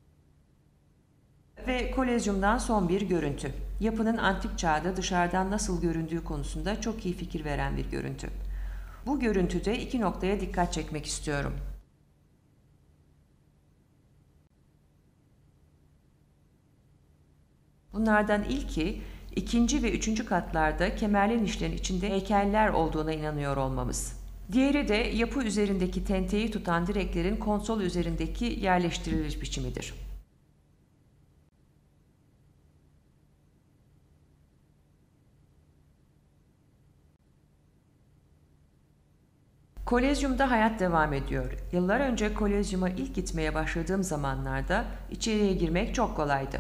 Ve Kolezyum'dan son bir görüntü. Yapının antik çağda dışarıdan nasıl göründüğü konusunda çok iyi fikir veren bir görüntü. Bu görüntüde iki noktaya dikkat çekmek istiyorum. Bunlardan ilki, ikinci ve üçüncü katlarda kemerli nişlerin içinde heykeller olduğuna inanıyor olmamız. Diğeri de yapı üzerindeki tenteyi tutan direklerin konsol üzerindeki yerleştiriliş biçimidir. Kolezyum'da hayat devam ediyor. Yıllar önce Kolezyum'a ilk gitmeye başladığım zamanlarda içeriye girmek çok kolaydı.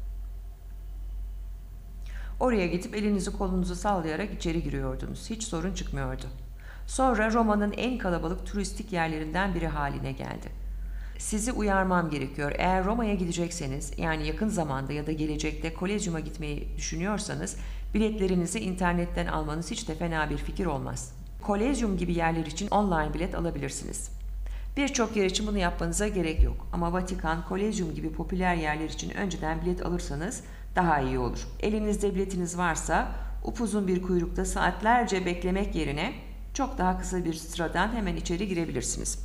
Oraya gidip elinizi kolunuzu sallayarak içeri giriyordunuz. Hiç sorun çıkmıyordu. Sonra Roma'nın en kalabalık turistik yerlerinden biri haline geldi. Sizi uyarmam gerekiyor. Eğer Roma'ya gidecekseniz, yani yakın zamanda ya da gelecekte Kolezyum'a gitmeyi düşünüyorsanız, biletlerinizi internetten almanız hiç de fena bir fikir olmaz. Kolezyum gibi yerler için online bilet alabilirsiniz. Birçok yer için bunu yapmanıza gerek yok. Ama Vatikan, Kolezyum gibi popüler yerler için önceden bilet alırsanız daha iyi olur. Elinizde biletiniz varsa upuzun bir kuyrukta saatlerce beklemek yerine çok daha kısa bir sıradan hemen içeri girebilirsiniz.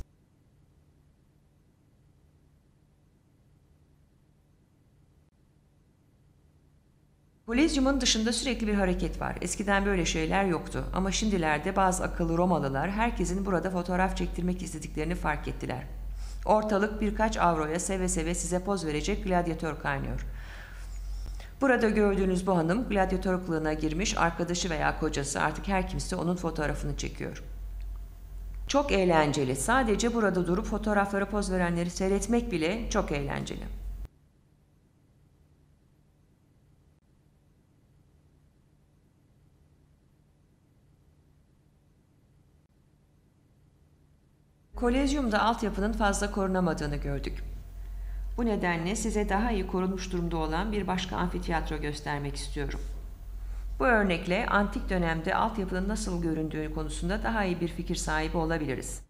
Kolezyumun dışında sürekli bir hareket var. Eskiden böyle şeyler yoktu ama şimdilerde bazı akıllı Romalılar herkesin burada fotoğraf çektirmek istediklerini fark ettiler. Ortalık birkaç avroya seve seve size poz verecek gladyatör kaynıyor. Burada gördüğünüz bu hanım gladyatör kılığına girmiş, arkadaşı veya kocası, artık her kimse onun fotoğrafını çekiyor. Çok eğlenceli. Sadece burada durup fotoğraflara poz verenleri seyretmek bile çok eğlenceli. Kolezyumda altyapının fazla korunamadığını gördük. Bu nedenle size daha iyi korunmuş durumda olan bir başka amfiteyatro göstermek istiyorum. Bu örnekle antik dönemde altyapının nasıl göründüğü konusunda daha iyi bir fikir sahibi olabiliriz.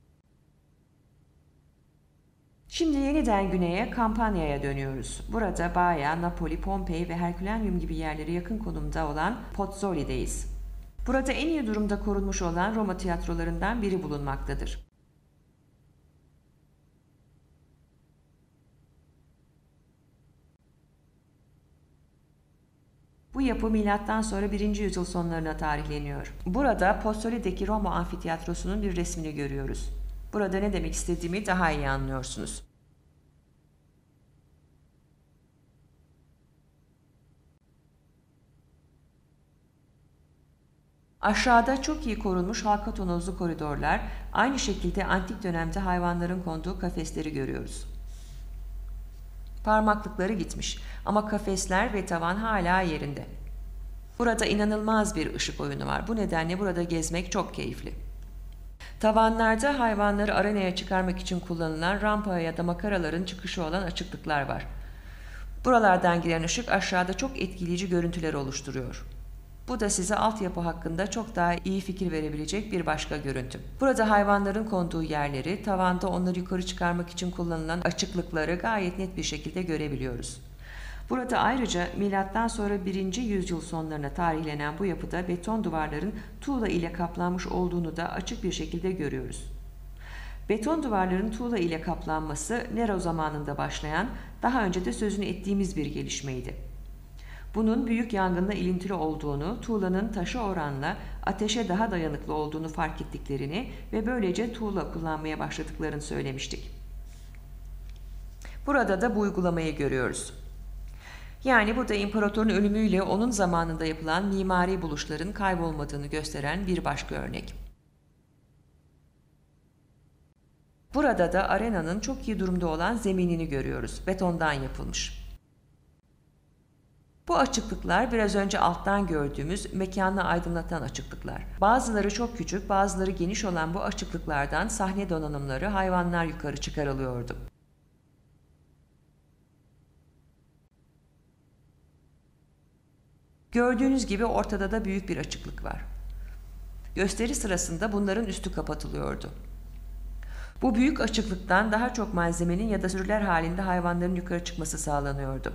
Şimdi yeniden güneye, Kampanya'ya dönüyoruz. Burada Baia, Napoli, Pompei ve Herculaneum gibi yerlere yakın konumda olan Pozzoli'deyiz. Burada en iyi durumda korunmuş olan Roma tiyatrolarından biri bulunmaktadır. Bu yapı milattan sonra birinci yüzyıl sonlarına tarihleniyor. Burada Pozzoli'deki Roma Amfiteyatrosu'nun bir resmini görüyoruz. Burada ne demek istediğimi daha iyi anlıyorsunuz. Aşağıda çok iyi korunmuş halka tonozlu koridorlar, aynı şekilde antik dönemde hayvanların konduğu kafesleri görüyoruz. Parmaklıkları gitmiş ama kafesler ve tavan hala yerinde. Burada inanılmaz bir ışık oyunu var. Bu nedenle burada gezmek çok keyifli. Tavanlarda hayvanları arenaya çıkarmak için kullanılan rampa ya da makaraların çıkışı olan açıklıklar var. Buralardan giren ışık aşağıda çok etkileyici görüntüler oluşturuyor. Bu da size altyapı hakkında çok daha iyi fikir verebilecek bir başka görüntü. Burada hayvanların konduğu yerleri, tavanda onları yukarı çıkarmak için kullanılan açıklıkları gayet net bir şekilde görebiliyoruz. Burada ayrıca milattan sonra birinci yüzyıl sonlarına tarihlenen bu yapıda beton duvarların tuğla ile kaplanmış olduğunu da açık bir şekilde görüyoruz. Beton duvarların tuğla ile kaplanması Nero zamanında başlayan, daha önce de sözünü ettiğimiz bir gelişmeydi. Bunun büyük yangınla ilintili olduğunu, tuğlanın taşa oranla ateşe daha dayanıklı olduğunu fark ettiklerini ve böylece tuğla kullanmaya başladıklarını söylemiştik. Burada da bu uygulamayı görüyoruz. Yani bu da imparatorun ölümüyle onun zamanında yapılan mimari buluşların kaybolmadığını gösteren bir başka örnek. Burada da arenanın çok iyi durumda olan zeminini görüyoruz. Betondan yapılmış. Bu açıklıklar biraz önce alttan gördüğümüz mekanı aydınlatan açıklıklar. Bazıları çok küçük, bazıları geniş olan bu açıklıklardan sahne donanımları, hayvanlar yukarı çıkarılıyordu. Gördüğünüz gibi ortada da büyük bir açıklık var. Gösteri sırasında bunların üstü kapatılıyordu. Bu büyük açıklıktan daha çok malzemenin ya da sürüler halinde hayvanların yukarı çıkması sağlanıyordu.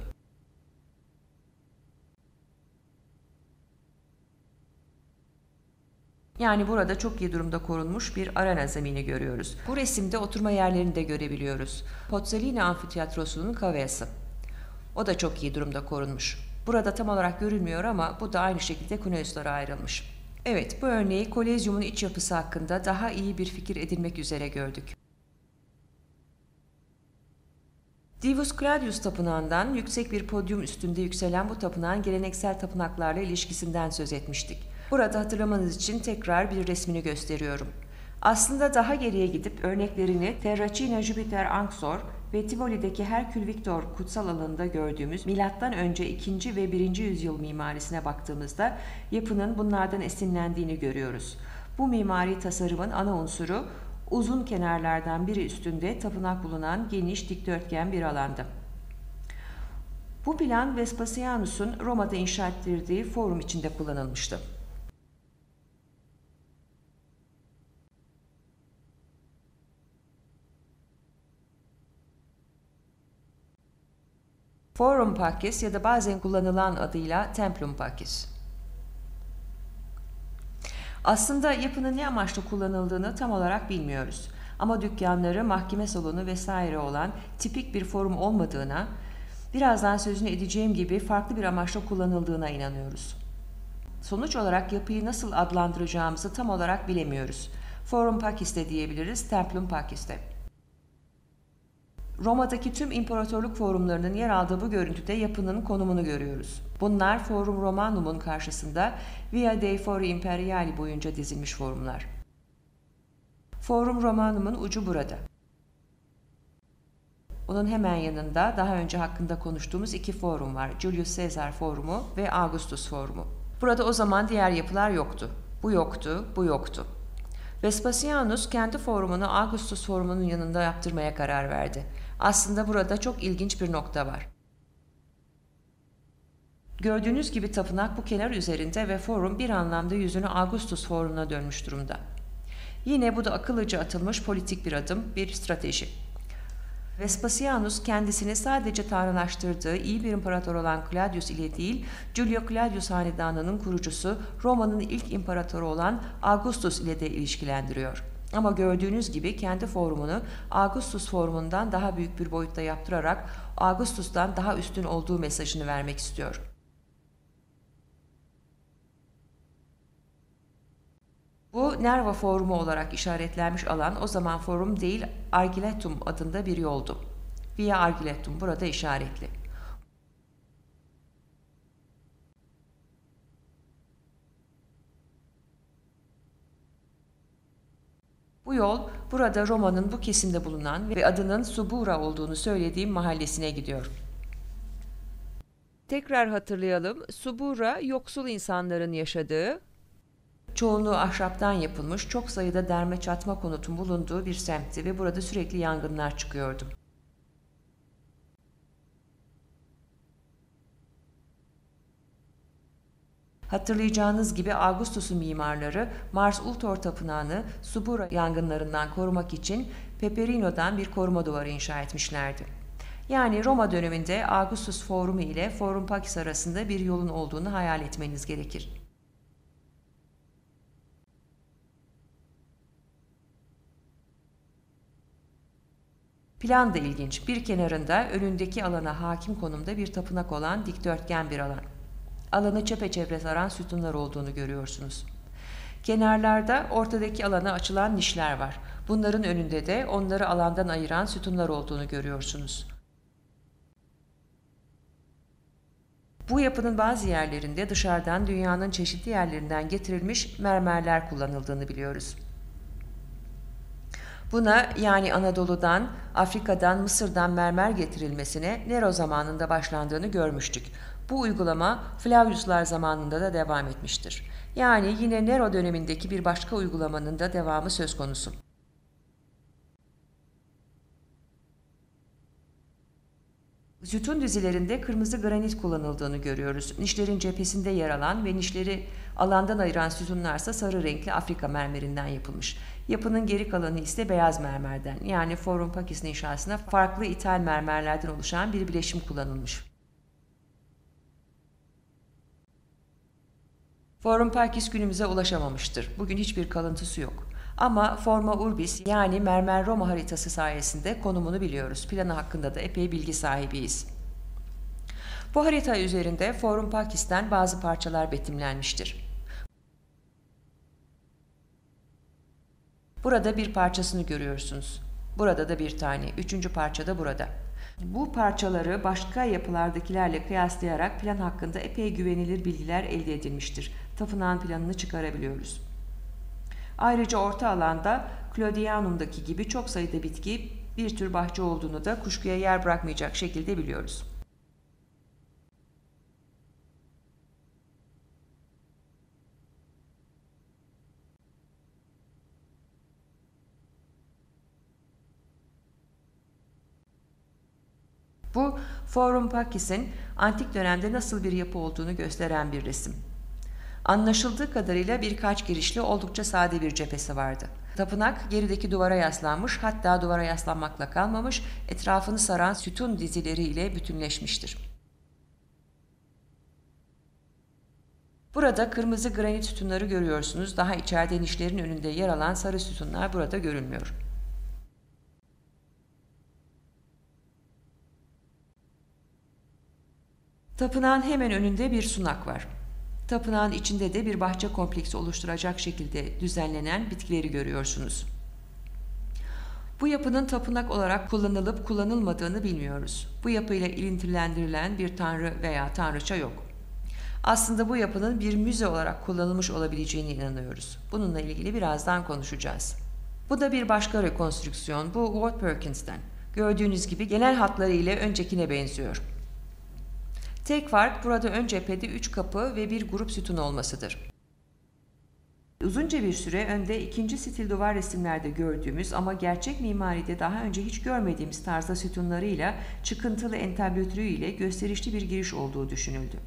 Yani burada çok iyi durumda korunmuş bir arena zemini görüyoruz. Bu resimde oturma yerlerini de görebiliyoruz. Pozzolini Amfiteyatrosu'nun kaveası. O da çok iyi durumda korunmuş. Burada tam olarak görülmüyor ama bu da aynı şekilde kuneuslara ayrılmış. Evet, bu örneği Kolezyum'un iç yapısı hakkında daha iyi bir fikir edinmek üzere gördük. Divus Claudius Tapınağı'ndan yüksek bir podyum üstünde yükselen bu tapınağın geleneksel tapınaklarla ilişkisinden söz etmiştik. Burada hatırlamanız için tekrar bir resmini gösteriyorum. Aslında daha geriye gidip örneklerini Terracina Jupiter Anxor ve Tivoli'deki Herkül Victor kutsal alanında gördüğümüz milattan önce ikinci ve birinci yüzyıl mimarisine baktığımızda yapının bunlardan esinlendiğini görüyoruz. Bu mimari tasarımın ana unsuru Uzun kenarlardan biri üstünde tapınak bulunan geniş dikdörtgen bir alanda. Bu plan Vespasianus'un Roma'da inşa ettirdiği forum içinde kullanılmıştı. Forum Pacis ya da bazen kullanılan adıyla Templum Pacis. Aslında yapının ne amaçla kullanıldığını tam olarak bilmiyoruz. Ama dükkanları, mahkeme salonu vesaire olan tipik bir forum olmadığına, birazdan sözünü edeceğim gibi farklı bir amaçla kullanıldığına inanıyoruz. Sonuç olarak yapıyı nasıl adlandıracağımızı tam olarak bilemiyoruz. Forum Pacis de diyebiliriz, Templum Pacis de. Roma'daki tüm imparatorluk forumlarının yer aldığı bu görüntüde yapının konumunu görüyoruz. Bunlar Forum Romanum'un karşısında Via dei Fori Imperiali boyunca dizilmiş forumlar. Forum Romanum'un ucu burada. Onun hemen yanında daha önce hakkında konuştuğumuz iki forum var. Julius Caesar Forumu ve Augustus Forumu. Burada o zaman diğer yapılar yoktu. Bu yoktu, bu yoktu. Vespasianus kendi forumunu Augustus Forumu'nun yanında yaptırmaya karar verdi. Aslında burada çok ilginç bir nokta var. Gördüğünüz gibi tapınak bu kenar üzerinde ve forum bir anlamda yüzünü Augustus Forumu'na dönmüş durumda. Yine bu da akıllıca atılmış politik bir adım, bir strateji. Vespasianus kendisini sadece tanrılaştırdığı iyi bir imparator olan Claudius ile değil, Julio Claudius hanedanının kurucusu Roma'nın ilk imparatoru olan Augustus ile de ilişkilendiriyor. Ama gördüğünüz gibi kendi formunu Augustus formundan daha büyük bir boyutta yaptırarak Augustus'tan daha üstün olduğu mesajını vermek istiyor. Bu Nerva Forumu olarak işaretlenmiş alan o zaman forum değil Argiletum adında bir yoldu. Via Argiletum burada işaretli. Bu yol burada Roma'nın bu kesimde bulunan ve adının Subura olduğunu söylediğim mahallesine gidiyor. Tekrar hatırlayalım. Subura, yoksul insanların yaşadığı, çoğunluğu ahşaptan yapılmış çok sayıda derme çatma konutun bulunduğu bir semtti ve burada sürekli yangınlar çıkıyordu. Hatırlayacağınız gibi Augustus'un mimarları Mars Ultor Tapınağı'nı Subura yangınlarından korumak için Peperino'dan bir koruma duvarı inşa etmişlerdi. Yani Roma döneminde Augustus Forumu ile Forum Pacis arasında bir yolun olduğunu hayal etmeniz gerekir. Plan da ilginç. Bir kenarında önündeki alana hakim konumda bir tapınak olan dikdörtgen bir alan. Alanı çepeçevre saran sütunlar olduğunu görüyorsunuz. Kenarlarda ortadaki alana açılan nişler var. Bunların önünde de onları alandan ayıran sütunlar olduğunu görüyorsunuz. Bu yapının bazı yerlerinde dışarıdan dünyanın çeşitli yerlerinden getirilmiş mermerler kullanıldığını biliyoruz. Buna yani Anadolu'dan, Afrika'dan, Mısır'dan mermer getirilmesine Nero zamanında başlandığını görmüştük. Bu uygulama Flavius'lar zamanında da devam etmiştir. Yani yine Nero dönemindeki bir başka uygulamanın da devamı söz konusu. Sütun dizilerinde kırmızı granit kullanıldığını görüyoruz. Nişlerin cephesinde yer alan ve nişleri alandan ayıran sütunlarsa sarı renkli Afrika mermerinden yapılmış. Yapının geri kalanı ise beyaz mermerden, yani Forum Pacis inşasına farklı ithal mermerlerden oluşan bir bileşim kullanılmış. Forum Pacis günümüze ulaşamamıştır. Bugün hiçbir kalıntısı yok. Ama Forma Urbis yani mermer Roma haritası sayesinde konumunu biliyoruz. Planı hakkında da epey bilgi sahibiyiz. Bu harita üzerinde Forum Pacis'ten bazı parçalar betimlenmiştir. Burada bir parçasını görüyorsunuz. Burada da bir tane. Üçüncü parça da burada. Bu parçaları başka yapılardakilerle kıyaslayarak plan hakkında epey güvenilir bilgiler elde edilmiştir. Tapınağın planını çıkarabiliyoruz. Ayrıca orta alanda Claudianum'daki gibi çok sayıda bitki, bir tür bahçe olduğunu da kuşkuya yer bırakmayacak şekilde biliyoruz. Bu, Forum Pakis'in antik dönemde nasıl bir yapı olduğunu gösteren bir resim. Anlaşıldığı kadarıyla birkaç girişli oldukça sade bir cephesi vardı. Tapınak gerideki duvara yaslanmış, hatta duvara yaslanmakla kalmamış, etrafını saran sütun dizileriyle bütünleşmiştir. Burada kırmızı granit sütunları görüyorsunuz. Daha içeride nişlerin önünde yer alan sarı sütunlar burada görünmüyor. Tapınağın hemen önünde bir sunak var. Tapınağın içinde de bir bahçe kompleksi oluşturacak şekilde düzenlenen bitkileri görüyorsunuz. Bu yapının tapınak olarak kullanılıp kullanılmadığını bilmiyoruz. Bu yapıyla ilintilendirilen bir tanrı veya tanrıça yok. Aslında bu yapının bir müze olarak kullanılmış olabileceğine inanıyoruz. Bununla ilgili birazdan konuşacağız. Bu da bir başka rekonstrüksiyon. Bu Ward Perkins'ten. Gördüğünüz gibi genel hatlarıyla öncekine benziyor. Tek fark burada ön cephede üç kapı ve bir grup sütun olmasıdır. Uzunca bir süre önde ikinci stil duvar resimlerde gördüğümüz ama gerçek mimaride daha önce hiç görmediğimiz tarzda sütunlarıyla, çıkıntılı entablatörü ile gösterişli bir giriş olduğu düşünüldü.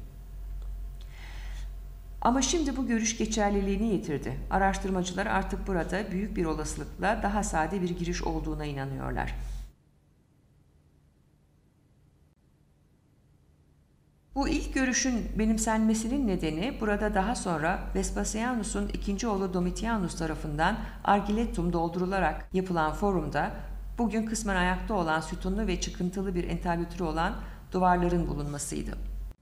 Ama şimdi bu görüş geçerliliğini yitirdi. Araştırmacılar artık burada büyük bir olasılıkla daha sade bir giriş olduğuna inanıyorlar. Bu ilk görüşün benimsenmesinin nedeni burada daha sonra Vespasianus'un ikinci oğlu Domitianus tarafından Argiletum doldurularak yapılan forumda bugün kısmen ayakta olan sütunlu ve çıkıntılı bir entablatörü olan duvarların bulunmasıydı.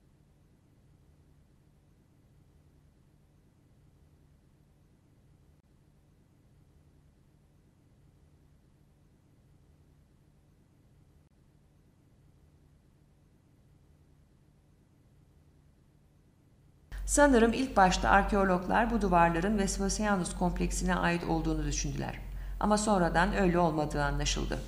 Sanırım ilk başta arkeologlar bu duvarların Vespasianus kompleksine ait olduğunu düşündüler. Ama sonradan öyle olmadığı anlaşıldı.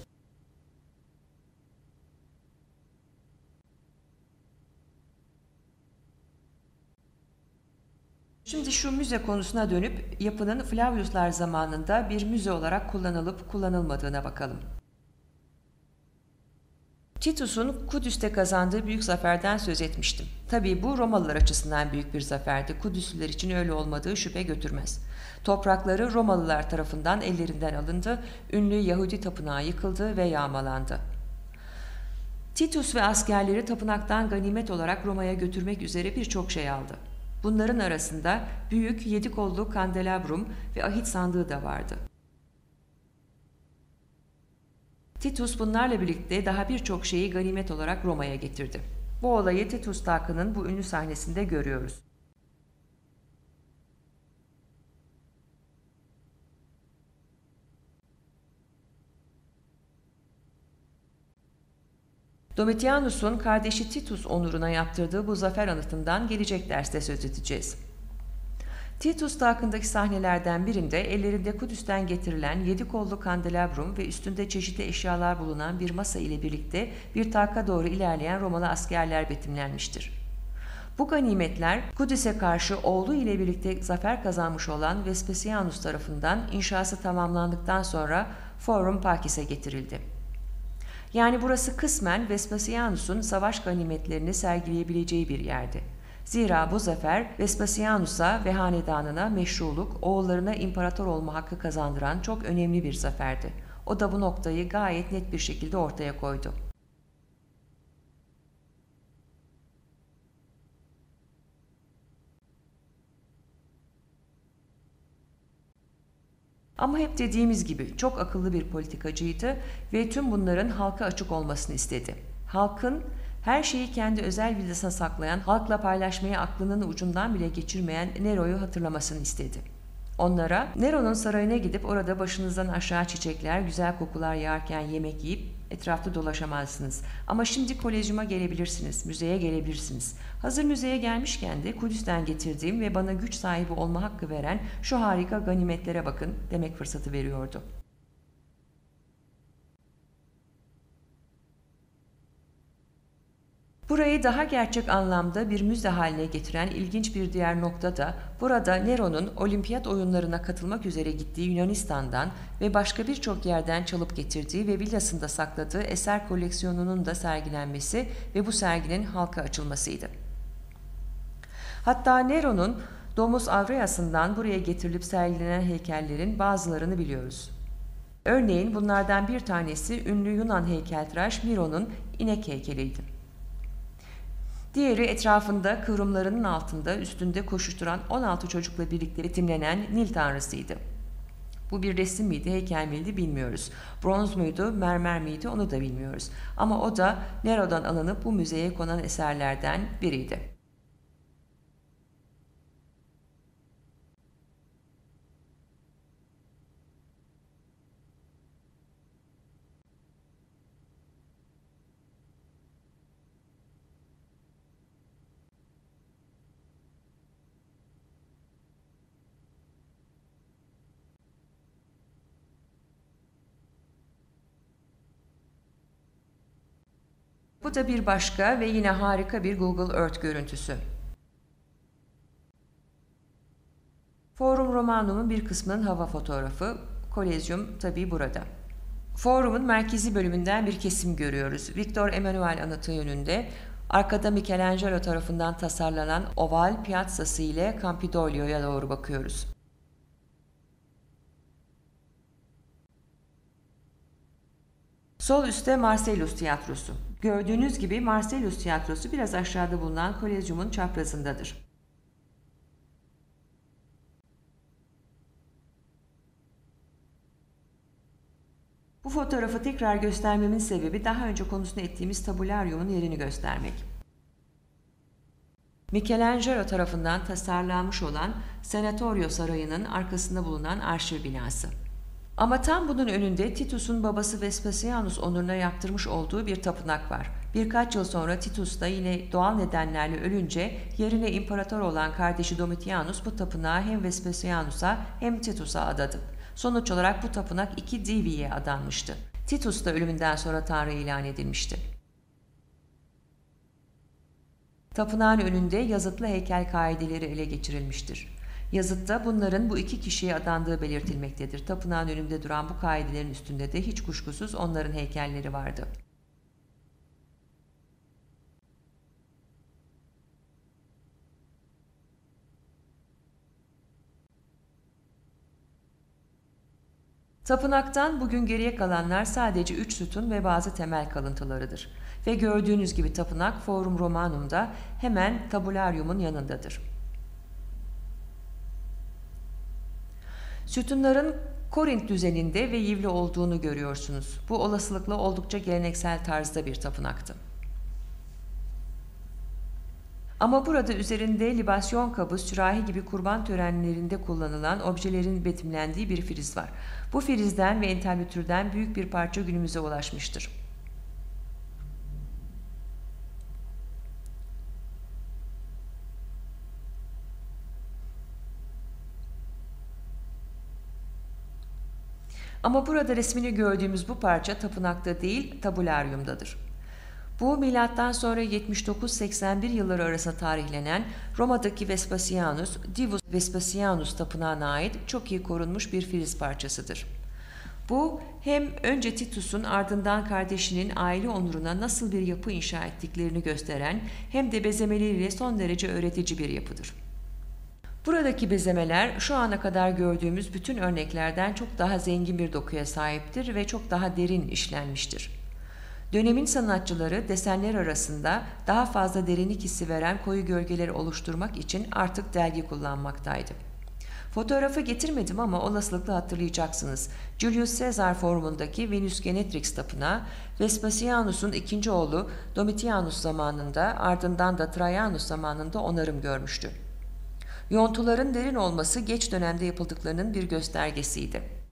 Şimdi şu müze konusuna dönüp yapının Flaviuslar zamanında bir müze olarak kullanılıp kullanılmadığına bakalım. Titus'un Kudüs'te kazandığı büyük zaferden söz etmiştim. Tabii bu Romalılar açısından büyük bir zaferdi. Kudüsliler için öyle olmadığı şüphe götürmez. Toprakları Romalılar tarafından ellerinden alındı, ünlü Yahudi tapınağı yıkıldı ve yağmalandı. Titus ve askerleri tapınaktan ganimet olarak Roma'ya götürmek üzere birçok şey aldı. Bunların arasında büyük yedi kollu kandelabrum ve ahit sandığı da vardı. Titus bunlarla birlikte daha birçok şeyi ganimet olarak Roma'ya getirdi. Bu olayı Titus Takı'nın bu ünlü sahnesinde görüyoruz. Domitianus'un kardeşi Titus onuruna yaptırdığı bu zafer anıtından gelecek derste söz edeceğiz. Titus hakkındaki sahnelerden birinde ellerinde Kudüs'ten getirilen yedi kollu kandelabrum ve üstünde çeşitli eşyalar bulunan bir masa ile birlikte bir taka doğru ilerleyen Romalı askerler betimlenmiştir. Bu ganimetler Kudüs'e karşı oğlu ile birlikte zafer kazanmış olan Vespasianus tarafından inşası tamamlandıktan sonra Forum Pakis'e getirildi. Yani burası kısmen Vespasianus'un savaş ganimetlerini sergileyebileceği bir yerdi. Zira bu zafer Vespasianus'a ve hanedanına meşruluk, oğullarına imparator olma hakkı kazandıran çok önemli bir zaferdi. O da bu noktayı gayet net bir şekilde ortaya koydu. Ama hep dediğimiz gibi çok akıllı bir politikacıydı ve tüm bunların halka açık olmasını istedi. Halkın her şeyi kendi özel villasına saklayan, halkla paylaşmaya aklının ucundan bile geçirmeyen Nero'yu hatırlamasını istedi. Onlara, Nero'nun sarayına gidip orada başınızdan aşağı çiçekler, güzel kokular yağarken yemek yiyip etrafta dolaşamazsınız. Ama şimdi kolejime gelebilirsiniz, müzeye gelebilirsiniz. Hazır müzeye gelmişken de Kudüs'ten getirdiğim ve bana güç sahibi olma hakkı veren şu harika ganimetlere bakın demek fırsatı veriyordu. Burayı daha gerçek anlamda bir müze haline getiren ilginç bir diğer nokta da burada Nero'nun olimpiyat oyunlarına katılmak üzere gittiği Yunanistan'dan ve başka birçok yerden çalıp getirdiği ve villasında sakladığı eser koleksiyonunun da sergilenmesi ve bu serginin halka açılmasıydı. Hatta Nero'nun Domus Aureas'ından buraya getirilip sergilenen heykellerin bazılarını biliyoruz. Örneğin bunlardan bir tanesi ünlü Yunan heykeltıraş Miro'nun inek heykeliydi. Diğeri etrafında kıvrımlarının altında üstünde koşuşturan on altı çocukla birlikte betimlenen Nil tanrısıydı. Bu bir resim miydi, heykel miydi bilmiyoruz. Bronz muydu, mermer miydi onu da bilmiyoruz. Ama o da Nero'dan alınıp bu müzeye konan eserlerden biriydi. Bu da bir başka ve yine harika bir Google Earth görüntüsü. Forum Romanum'un bir kısmının hava fotoğrafı, Kolezyum tabii burada. Forum'un merkezi bölümünden bir kesim görüyoruz. Victor Emanuel anıtı yönünde, arkada Michelangelo tarafından tasarlanan oval piyatsası ile Campidoglio'ya doğru bakıyoruz. Sol üstte Marcellus Tiyatrosu. Gördüğünüz gibi Marcellus Tiyatrosu biraz aşağıda bulunan Kolezyum'un çaprazındadır. Bu fotoğrafı tekrar göstermemin sebebi daha önce konusunu ettiğimiz tabularyumun yerini göstermek. Michelangelo tarafından tasarlanmış olan Senatorio Sarayı'nın arkasında bulunan arşiv binası. Ama tam bunun önünde Titus'un babası Vespasianus onuruna yaptırmış olduğu bir tapınak var. Birkaç yıl sonra Titus da yine doğal nedenlerle ölünce yerine imparator olan kardeşi Domitianus bu tapınağı hem Vespasianus'a hem Titus'a adadı. Sonuç olarak bu tapınak iki Divi'ye adanmıştı. Titus da ölümünden sonra tanrı ilan edilmişti. Tapınağın önünde yazıtlı heykel kaideleri ele geçirilmiştir. Yazıtta bunların bu iki kişiye adandığı belirtilmektedir. Tapınağın önünde duran bu kaidelerin üstünde de hiç kuşkusuz onların heykelleri vardı. Tapınaktan bugün geriye kalanlar sadece üç sütun ve bazı temel kalıntılarıdır. Ve gördüğünüz gibi tapınak Forum Romanum'da hemen tabularyumun yanındadır. Sütunların Korint düzeninde ve yivli olduğunu görüyorsunuz. Bu olasılıkla oldukça geleneksel tarzda bir tapınaktı. Ama burada üzerinde libasyon kabı, sürahi gibi kurban törenlerinde kullanılan objelerin betimlendiği bir friz var. Bu frizden ve enterlütürden büyük bir parça günümüze ulaşmıştır. Ama burada resmini gördüğümüz bu parça tapınakta değil, tabularyumdadır. Bu milattan sonra yetmiş dokuz seksen bir yılları arasında tarihlenen Roma'daki Vespasianus, Divus Vespasianus tapınağına ait çok iyi korunmuş bir friz parçasıdır. Bu hem önce Titus'un ardından kardeşinin aile onuruna nasıl bir yapı inşa ettiklerini gösteren hem de bezemeleriyle son derece öğretici bir yapıdır. Buradaki bezemeler şu ana kadar gördüğümüz bütün örneklerden çok daha zengin bir dokuya sahiptir ve çok daha derin işlenmiştir. Dönemin sanatçıları desenler arasında daha fazla derinlik hissi veren koyu gölgeleri oluşturmak için artık delgi kullanmaktaydı. Fotoğrafı getirmedim ama olasılıkla hatırlayacaksınız. Julius Caesar formundaki Venus Genetrix tapınağı, Vespasianus'un ikinci oğlu Domitianus zamanında ardından da Trajanus zamanında onarım görmüştü. Yontuların derin olması geç dönemde yapıldıklarının bir göstergesiydi.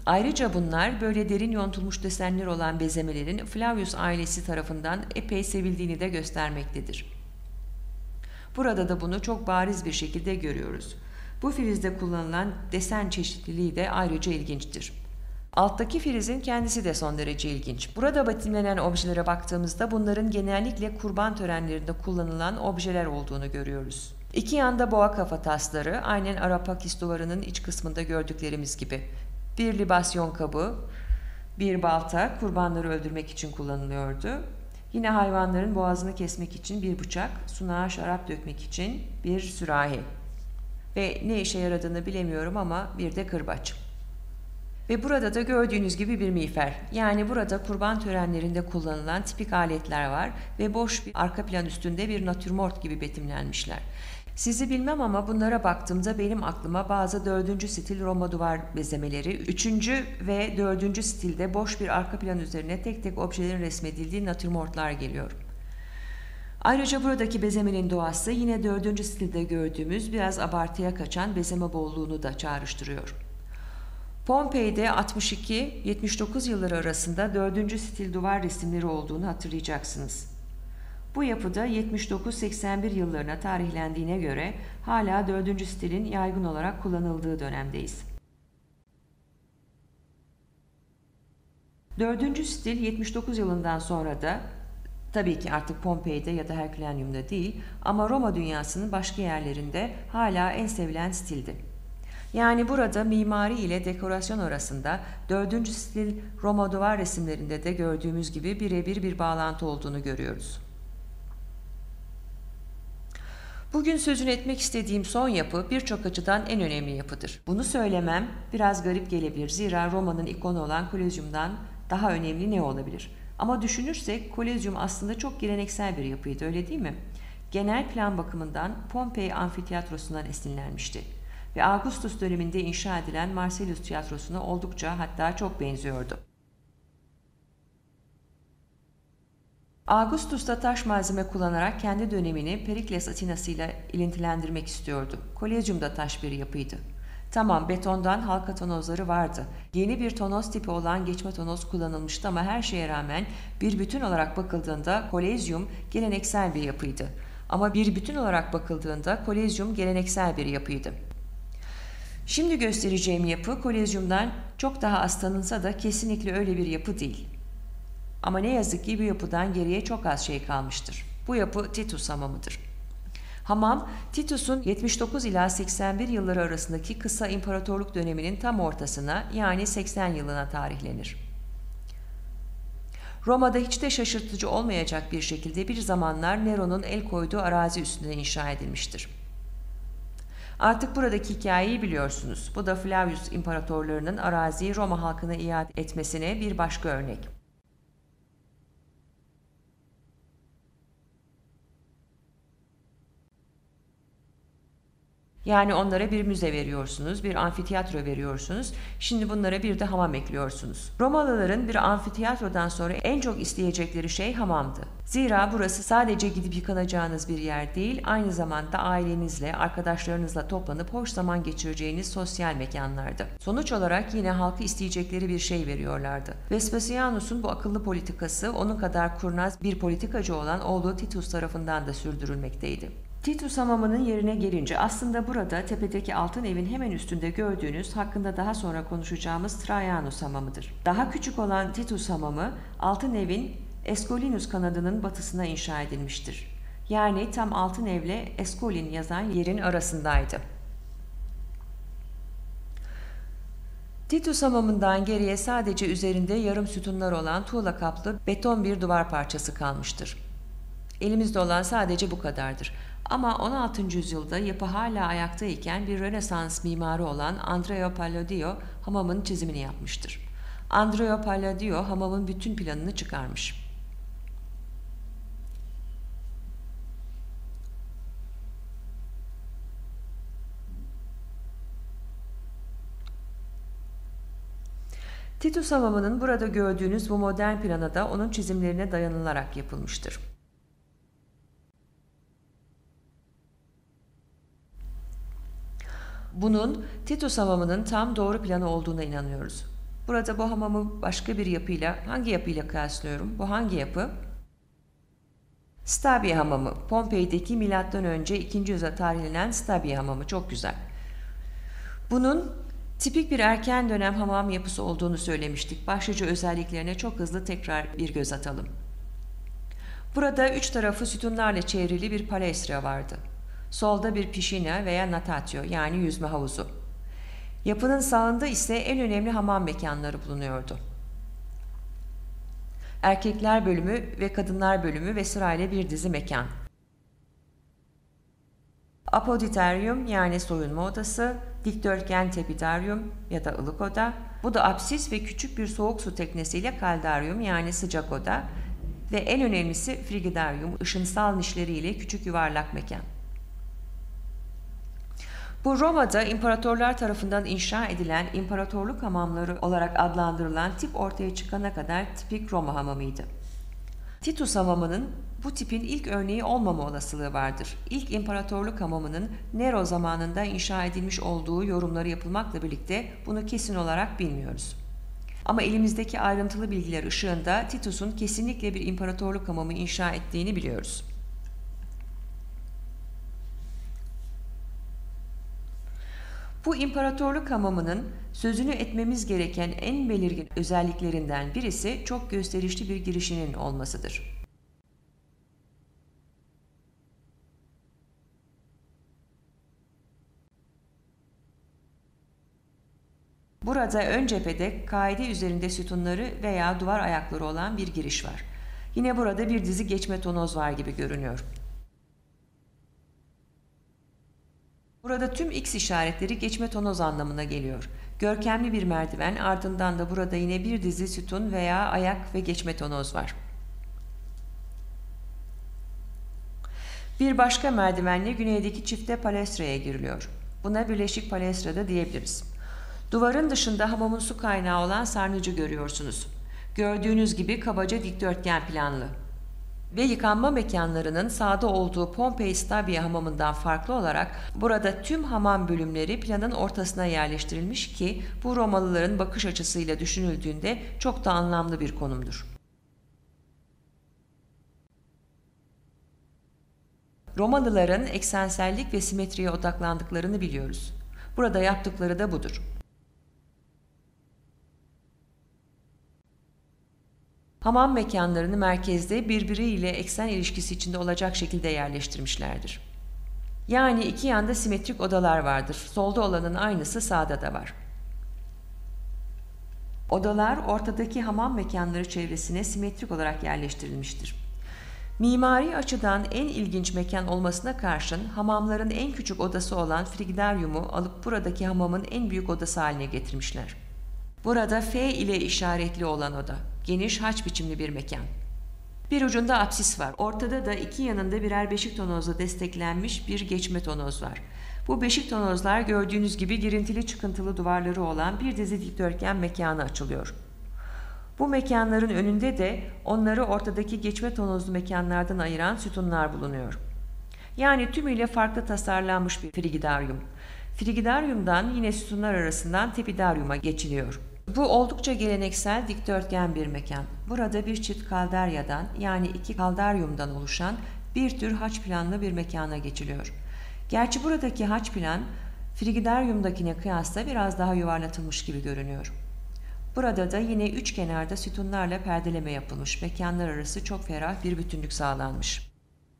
Ayrıca bunlar böyle derin yontulmuş desenler olan bezemelerin Flavius ailesi tarafından epey sevildiğini de göstermektedir. Burada da bunu çok bariz bir şekilde görüyoruz. Bu frizde kullanılan desen çeşitliliği de ayrıca ilginçtir. Alttaki frizin kendisi de son derece ilginç. Burada betimlenen objelere baktığımızda bunların genellikle kurban törenlerinde kullanılan objeler olduğunu görüyoruz. İki yanda boğa kafatasları, aynen Arapakis duvarının iç kısmında gördüklerimiz gibi. Bir libasyon kabı, bir balta kurbanları öldürmek için kullanılıyordu. Yine hayvanların boğazını kesmek için bir bıçak, sunağa şarap dökmek için bir sürahi. Ve ne işe yaradığını bilemiyorum ama bir de kırbaç. Ve burada da gördüğünüz gibi bir miğfer. Yani burada kurban törenlerinde kullanılan tipik aletler var ve boş bir arka plan üstünde bir natürmort gibi betimlenmişler. Sizi bilmem ama bunlara baktığımda benim aklıma bazı dördüncü stil Roma duvar bezemeleri, üçüncü ve dördüncü stilde boş bir arka plan üzerine tek tek objelerin resmedildiği natürmortlar geliyor. Ayrıca buradaki bezemenin doğası yine dördüncü stilde gördüğümüz biraz abartıya kaçan bezeme bolluğunu da çağrıştırıyor. Pompei'de altmış iki yetmiş dokuz yılları arasında dördüncü stil duvar resimleri olduğunu hatırlayacaksınız. Bu yapıda yetmiş dokuz seksen bir yıllarına tarihlendiğine göre hala dördüncü stilin yaygın olarak kullanıldığı dönemdeyiz. dördüncü stil yetmiş dokuz yılından sonra da tabii ki artık Pompei'de ya da Hercülenyum'da değil ama Roma dünyasının başka yerlerinde hala en sevilen stildi. Yani burada mimari ile dekorasyon arasında dördüncü stil Roma duvar resimlerinde de gördüğümüz gibi birebir bir bağlantı olduğunu görüyoruz. Bugün sözünü etmek istediğim son yapı birçok açıdan en önemli yapıdır. Bunu söylemem biraz garip gelebilir. Zira Roma'nın ikonu olan Kolezyum'dan daha önemli ne olabilir? Ama düşünürsek Kolezyum aslında çok geleneksel bir yapıydı, öyle değil mi? Genel plan bakımından Pompei Amfiteyatrosu'ndan esinlenmişti. Ve Augustus döneminde inşa edilen Marcellus tiyatrosuna oldukça hatta çok benziyordu. Augustus da taş malzeme kullanarak kendi dönemini Perikles Atinası ile ilintilendirmek istiyordu. Kolezyum da taş bir yapıydı. Tamam, betondan halka tonozları vardı. Yeni bir tonoz tipi olan geçme tonoz kullanılmıştı ama her şeye rağmen bir bütün olarak bakıldığında Kolezyum geleneksel bir yapıydı. Ama bir bütün olarak bakıldığında Kolezyum geleneksel bir yapıydı. Şimdi göstereceğim yapı Kolezyum'dan çok daha az tanınsa da kesinlikle öyle bir yapı değil. Ama ne yazık ki bu yapıdan geriye çok az şey kalmıştır. Bu yapı Titus hamamıdır. Hamam, Titus'un yetmiş dokuz ila seksen bir yılları arasındaki kısa imparatorluk döneminin tam ortasına yani seksen yılına tarihlenir. Roma'da hiç de şaşırtıcı olmayacak bir şekilde bir zamanlar Nero'nun el koyduğu arazi üstünde inşa edilmiştir. Artık buradaki hikayeyi biliyorsunuz. Bu da Flavius imparatorlarının araziyi Roma halkına iade etmesine bir başka örnek. Yani onlara bir müze veriyorsunuz, bir amfiteyatro veriyorsunuz. Şimdi bunlara bir de hamam ekliyorsunuz. Romalıların bir amfiteyatrodan sonra en çok isteyecekleri şey hamamdı. Zira burası sadece gidip yıkanacağınız bir yer değil, aynı zamanda ailenizle, arkadaşlarınızla toplanıp hoş zaman geçireceğiniz sosyal mekanlardı. Sonuç olarak yine halkı isteyecekleri bir şey veriyorlardı. Vespasianus'un bu akıllı politikası onun kadar kurnaz bir politikacı olan oğlu Titus tarafından da sürdürülmekteydi. Titus hamamının yerine gelince aslında burada tepedeki altın evin hemen üstünde gördüğünüz hakkında daha sonra konuşacağımız Traianus hamamıdır. Daha küçük olan Titus hamamı altın evin Escolinus kanadının batısına inşa edilmiştir. Yani tam altın evle Escolin yazan yerin arasındaydı. Titus hamamından geriye sadece üzerinde yarım sütunlar olan tuğla kaplı beton bir duvar parçası kalmıştır. Elimizde olan sadece bu kadardır. Ama on altıncı yüzyılda yapı hala ayaktayken bir Rönesans mimarı olan Andrea Palladio hamamın çizimini yapmıştır. Andrea Palladio hamamın bütün planını çıkarmış. Titus hamamının burada gördüğünüz bu modern plana da onun çizimlerine dayanılarak yapılmıştır. Bunun Titus hamamının tam doğru planı olduğuna inanıyoruz. Burada bu hamamı başka bir yapıyla, hangi yapıyla kıyaslıyorum? Bu hangi yapı? Stabia Hamamı, Pompei'deki milattan önce ikinci yüzyılda tarihlenen Stabia Hamamı, çok güzel. Bunun tipik bir erken dönem hamam yapısı olduğunu söylemiştik. Başlıca özelliklerine çok hızlı tekrar bir göz atalım. Burada üç tarafı sütunlarla çevrili bir palaestra vardı. Solda bir piscina veya natatio yani yüzme havuzu. Yapının sağında ise en önemli hamam mekanları bulunuyordu. Erkekler bölümü ve kadınlar bölümü ve sırayla bir dizi mekan. Apoditerium yani soyunma odası, dikdörtgen tepidarium ya da ılık oda, bu da apsis ve küçük bir soğuk su teknesiyle kaldarium yani sıcak oda ve en önemlisi frigidarium, ışınsal nişleriyle küçük yuvarlak mekan. Bu Roma'da imparatorlar tarafından inşa edilen imparatorluk hamamları olarak adlandırılan tip ortaya çıkana kadar tipik Roma hamamıydı. Titus hamamının bu tipin ilk örneği olmama olasılığı vardır. İlk imparatorluk hamamının Nero zamanında inşa edilmiş olduğu yorumları yapılmakla birlikte bunu kesin olarak bilmiyoruz. Ama elimizdeki ayrıntılı bilgiler ışığında Titus'un kesinlikle bir imparatorluk hamamı inşa ettiğini biliyoruz. Bu imparatorluk hamamının sözünü etmemiz gereken en belirgin özelliklerinden birisi çok gösterişli bir girişinin olmasıdır. Burada ön cephede kaide üzerinde sütunları veya duvar ayakları olan bir giriş var. Yine burada bir dizi geçme tonoz var gibi görünüyor. Burada tüm X işaretleri geçme tonoz anlamına geliyor. Görkemli bir merdiven, ardından da burada yine bir dizi sütun veya ayak ve geçme tonoz var. Bir başka merdivenle güneydeki çifte palestraya giriliyor. Buna birleşik palestra da diyebiliriz. Duvarın dışında hamamın su kaynağı olan sarnıcı görüyorsunuz. Gördüğünüz gibi kabaca dikdörtgen planlı. Ve yıkanma mekanlarının sağda olduğu Pompei Stabia hamamından farklı olarak burada tüm hamam bölümleri planın ortasına yerleştirilmiş ki bu Romalıların bakış açısıyla düşünüldüğünde çok da anlamlı bir konumdur. Romalıların eksensellik ve simetriye odaklandıklarını biliyoruz. Burada yaptıkları da budur. Hamam mekanlarını merkezde birbiriyle eksen ilişkisi içinde olacak şekilde yerleştirmişlerdir. Yani iki yanda simetrik odalar vardır. Solda olanın aynısı sağda da var. Odalar ortadaki hamam mekanları çevresine simetrik olarak yerleştirilmiştir. Mimari açıdan en ilginç mekan olmasına karşın hamamların en küçük odası olan frigidarium'u alıp buradaki hamamın en büyük odası haline getirmişler. Burada F ile işaretli olan oda, geniş haç biçimli bir mekan. Bir ucunda apsis var. Ortada da iki yanında birer beşik tonozla desteklenmiş bir geçme tonoz var. Bu beşik tonozlar gördüğünüz gibi girintili çıkıntılı duvarları olan bir dizi dikdörtgen mekanı açılıyor. Bu mekanların önünde de onları ortadaki geçme tonozlu mekanlardan ayıran sütunlar bulunuyor. Yani tümüyle farklı tasarlanmış bir frigidarium. Frigidarium'dan yine sütunlar arasından tepidarium'a geçiliyor. Bu oldukça geleneksel dikdörtgen bir mekan. Burada bir çift kalderyadan yani iki kaldaryumdan oluşan bir tür haç planlı bir mekana geçiliyor. Gerçi buradaki haç plan frigidarium'dakine kıyasla biraz daha yuvarlatılmış gibi görünüyor. Burada da yine üç kenarda sütunlarla perdeleme yapılmış, mekanlar arası çok ferah bir bütünlük sağlanmış.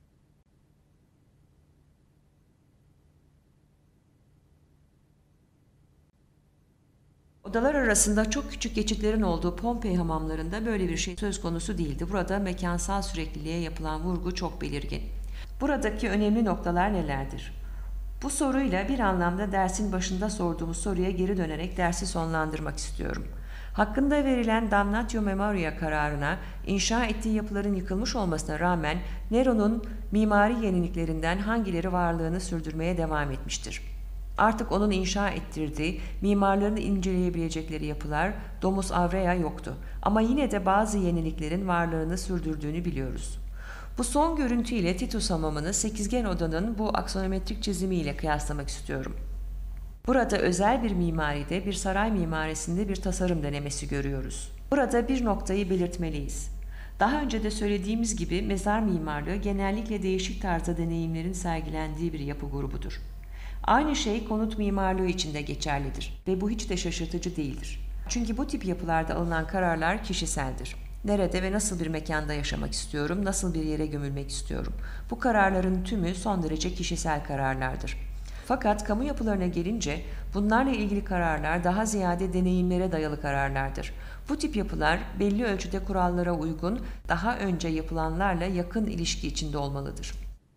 Odalar arasında çok küçük geçitlerin olduğu Pompei hamamlarında böyle bir şey söz konusu değildi. Burada mekansal sürekliliğe yapılan vurgu çok belirgin. Buradaki önemli noktalar nelerdir? Bu soruyla bir anlamda dersin başında sorduğumuz soruya geri dönerek dersi sonlandırmak istiyorum. Hakkında verilen Damnatio Memoria kararına inşa ettiği yapıların yıkılmış olmasına rağmen Nero'nun mimari yeniliklerinden hangileri varlığını sürdürmeye devam etmiştir? Artık onun inşa ettirdiği, mimarların inceleyebilecekleri yapılar Domus Aurea yoktu. Ama yine de bazı yeniliklerin varlığını sürdürdüğünü biliyoruz. Bu son görüntüyle Titus hamamını sekizgen odanın bu aksonometrik çizimiyle kıyaslamak istiyorum. Burada özel bir mimaride, bir saray mimarisinde bir tasarım denemesi görüyoruz. Burada bir noktayı belirtmeliyiz. Daha önce de söylediğimiz gibi mezar mimarlığı genellikle değişik tarzda deneyimlerin sergilendiği bir yapı grubudur. Aynı şey konut mimarlığı için de geçerlidir ve bu hiç de şaşırtıcı değildir. Çünkü bu tip yapılarda alınan kararlar kişiseldir. Nerede ve nasıl bir mekanda yaşamak istiyorum, nasıl bir yere gömülmek istiyorum? Bu kararların tümü son derece kişisel kararlardır. Fakat kamu yapılarına gelince bunlarla ilgili kararlar daha ziyade deneyimlere dayalı kararlardır. Bu tip yapılar belli ölçüde kurallara uygun, daha önce yapılanlarla yakın ilişki içinde olmalıdır.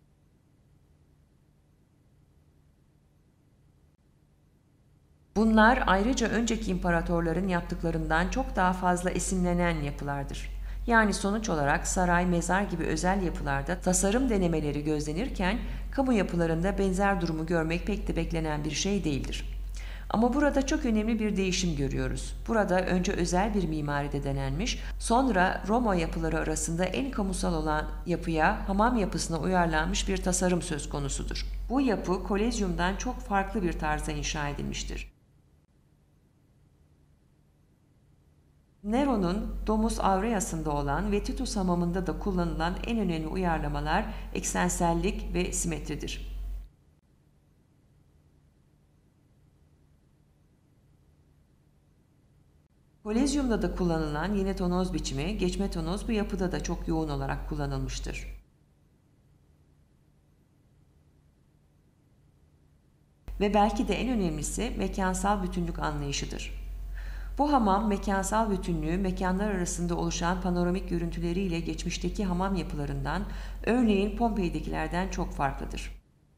Bunlar ayrıca önceki imparatorların yaptıklarından çok daha fazla esinlenen yapılardır. Yani sonuç olarak saray, mezar gibi özel yapılarda tasarım denemeleri gözlenirken kamu yapılarında benzer durumu görmek pek de beklenen bir şey değildir. Ama burada çok önemli bir değişim görüyoruz. Burada önce özel bir mimaride denenmiş, sonra Roma yapıları arasında en kamusal olan yapıya, hamam yapısına uyarlanmış bir tasarım söz konusudur. Bu yapı Kolezyum'dan çok farklı bir tarzda inşa edilmiştir. Nero'nun Domus Aureas'ında olan ve Titus hamamında da kullanılan en önemli uyarlamalar eksensellik ve simetridir. Kolezyumda da kullanılan yine tonoz biçimi, geçme tonoz bu yapıda da çok yoğun olarak kullanılmıştır. Ve belki de en önemlisi mekansal bütünlük anlayışıdır. Bu hamam mekansal bütünlüğü mekanlar arasında oluşan panoramik görüntüleriyle geçmişteki hamam yapılarından, örneğin Pompei'dekilerden çok farklıdır.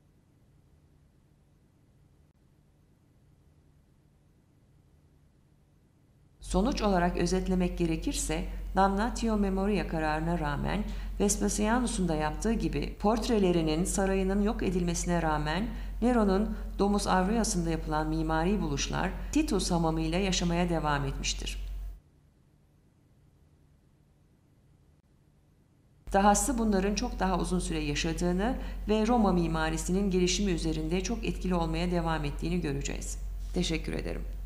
Sonuç olarak özetlemek gerekirse, Damnatio Memoria kararına rağmen Vespasianus'un da yaptığı gibi portrelerinin sarayının yok edilmesine rağmen Nero'nun Domus Aureas'ında yapılan mimari buluşlar Titus hamamıyla yaşamaya devam etmiştir. Dahası bunların çok daha uzun süre yaşadığını ve Roma mimarisinin gelişimi üzerinde çok etkili olmaya devam ettiğini göreceğiz. Teşekkür ederim.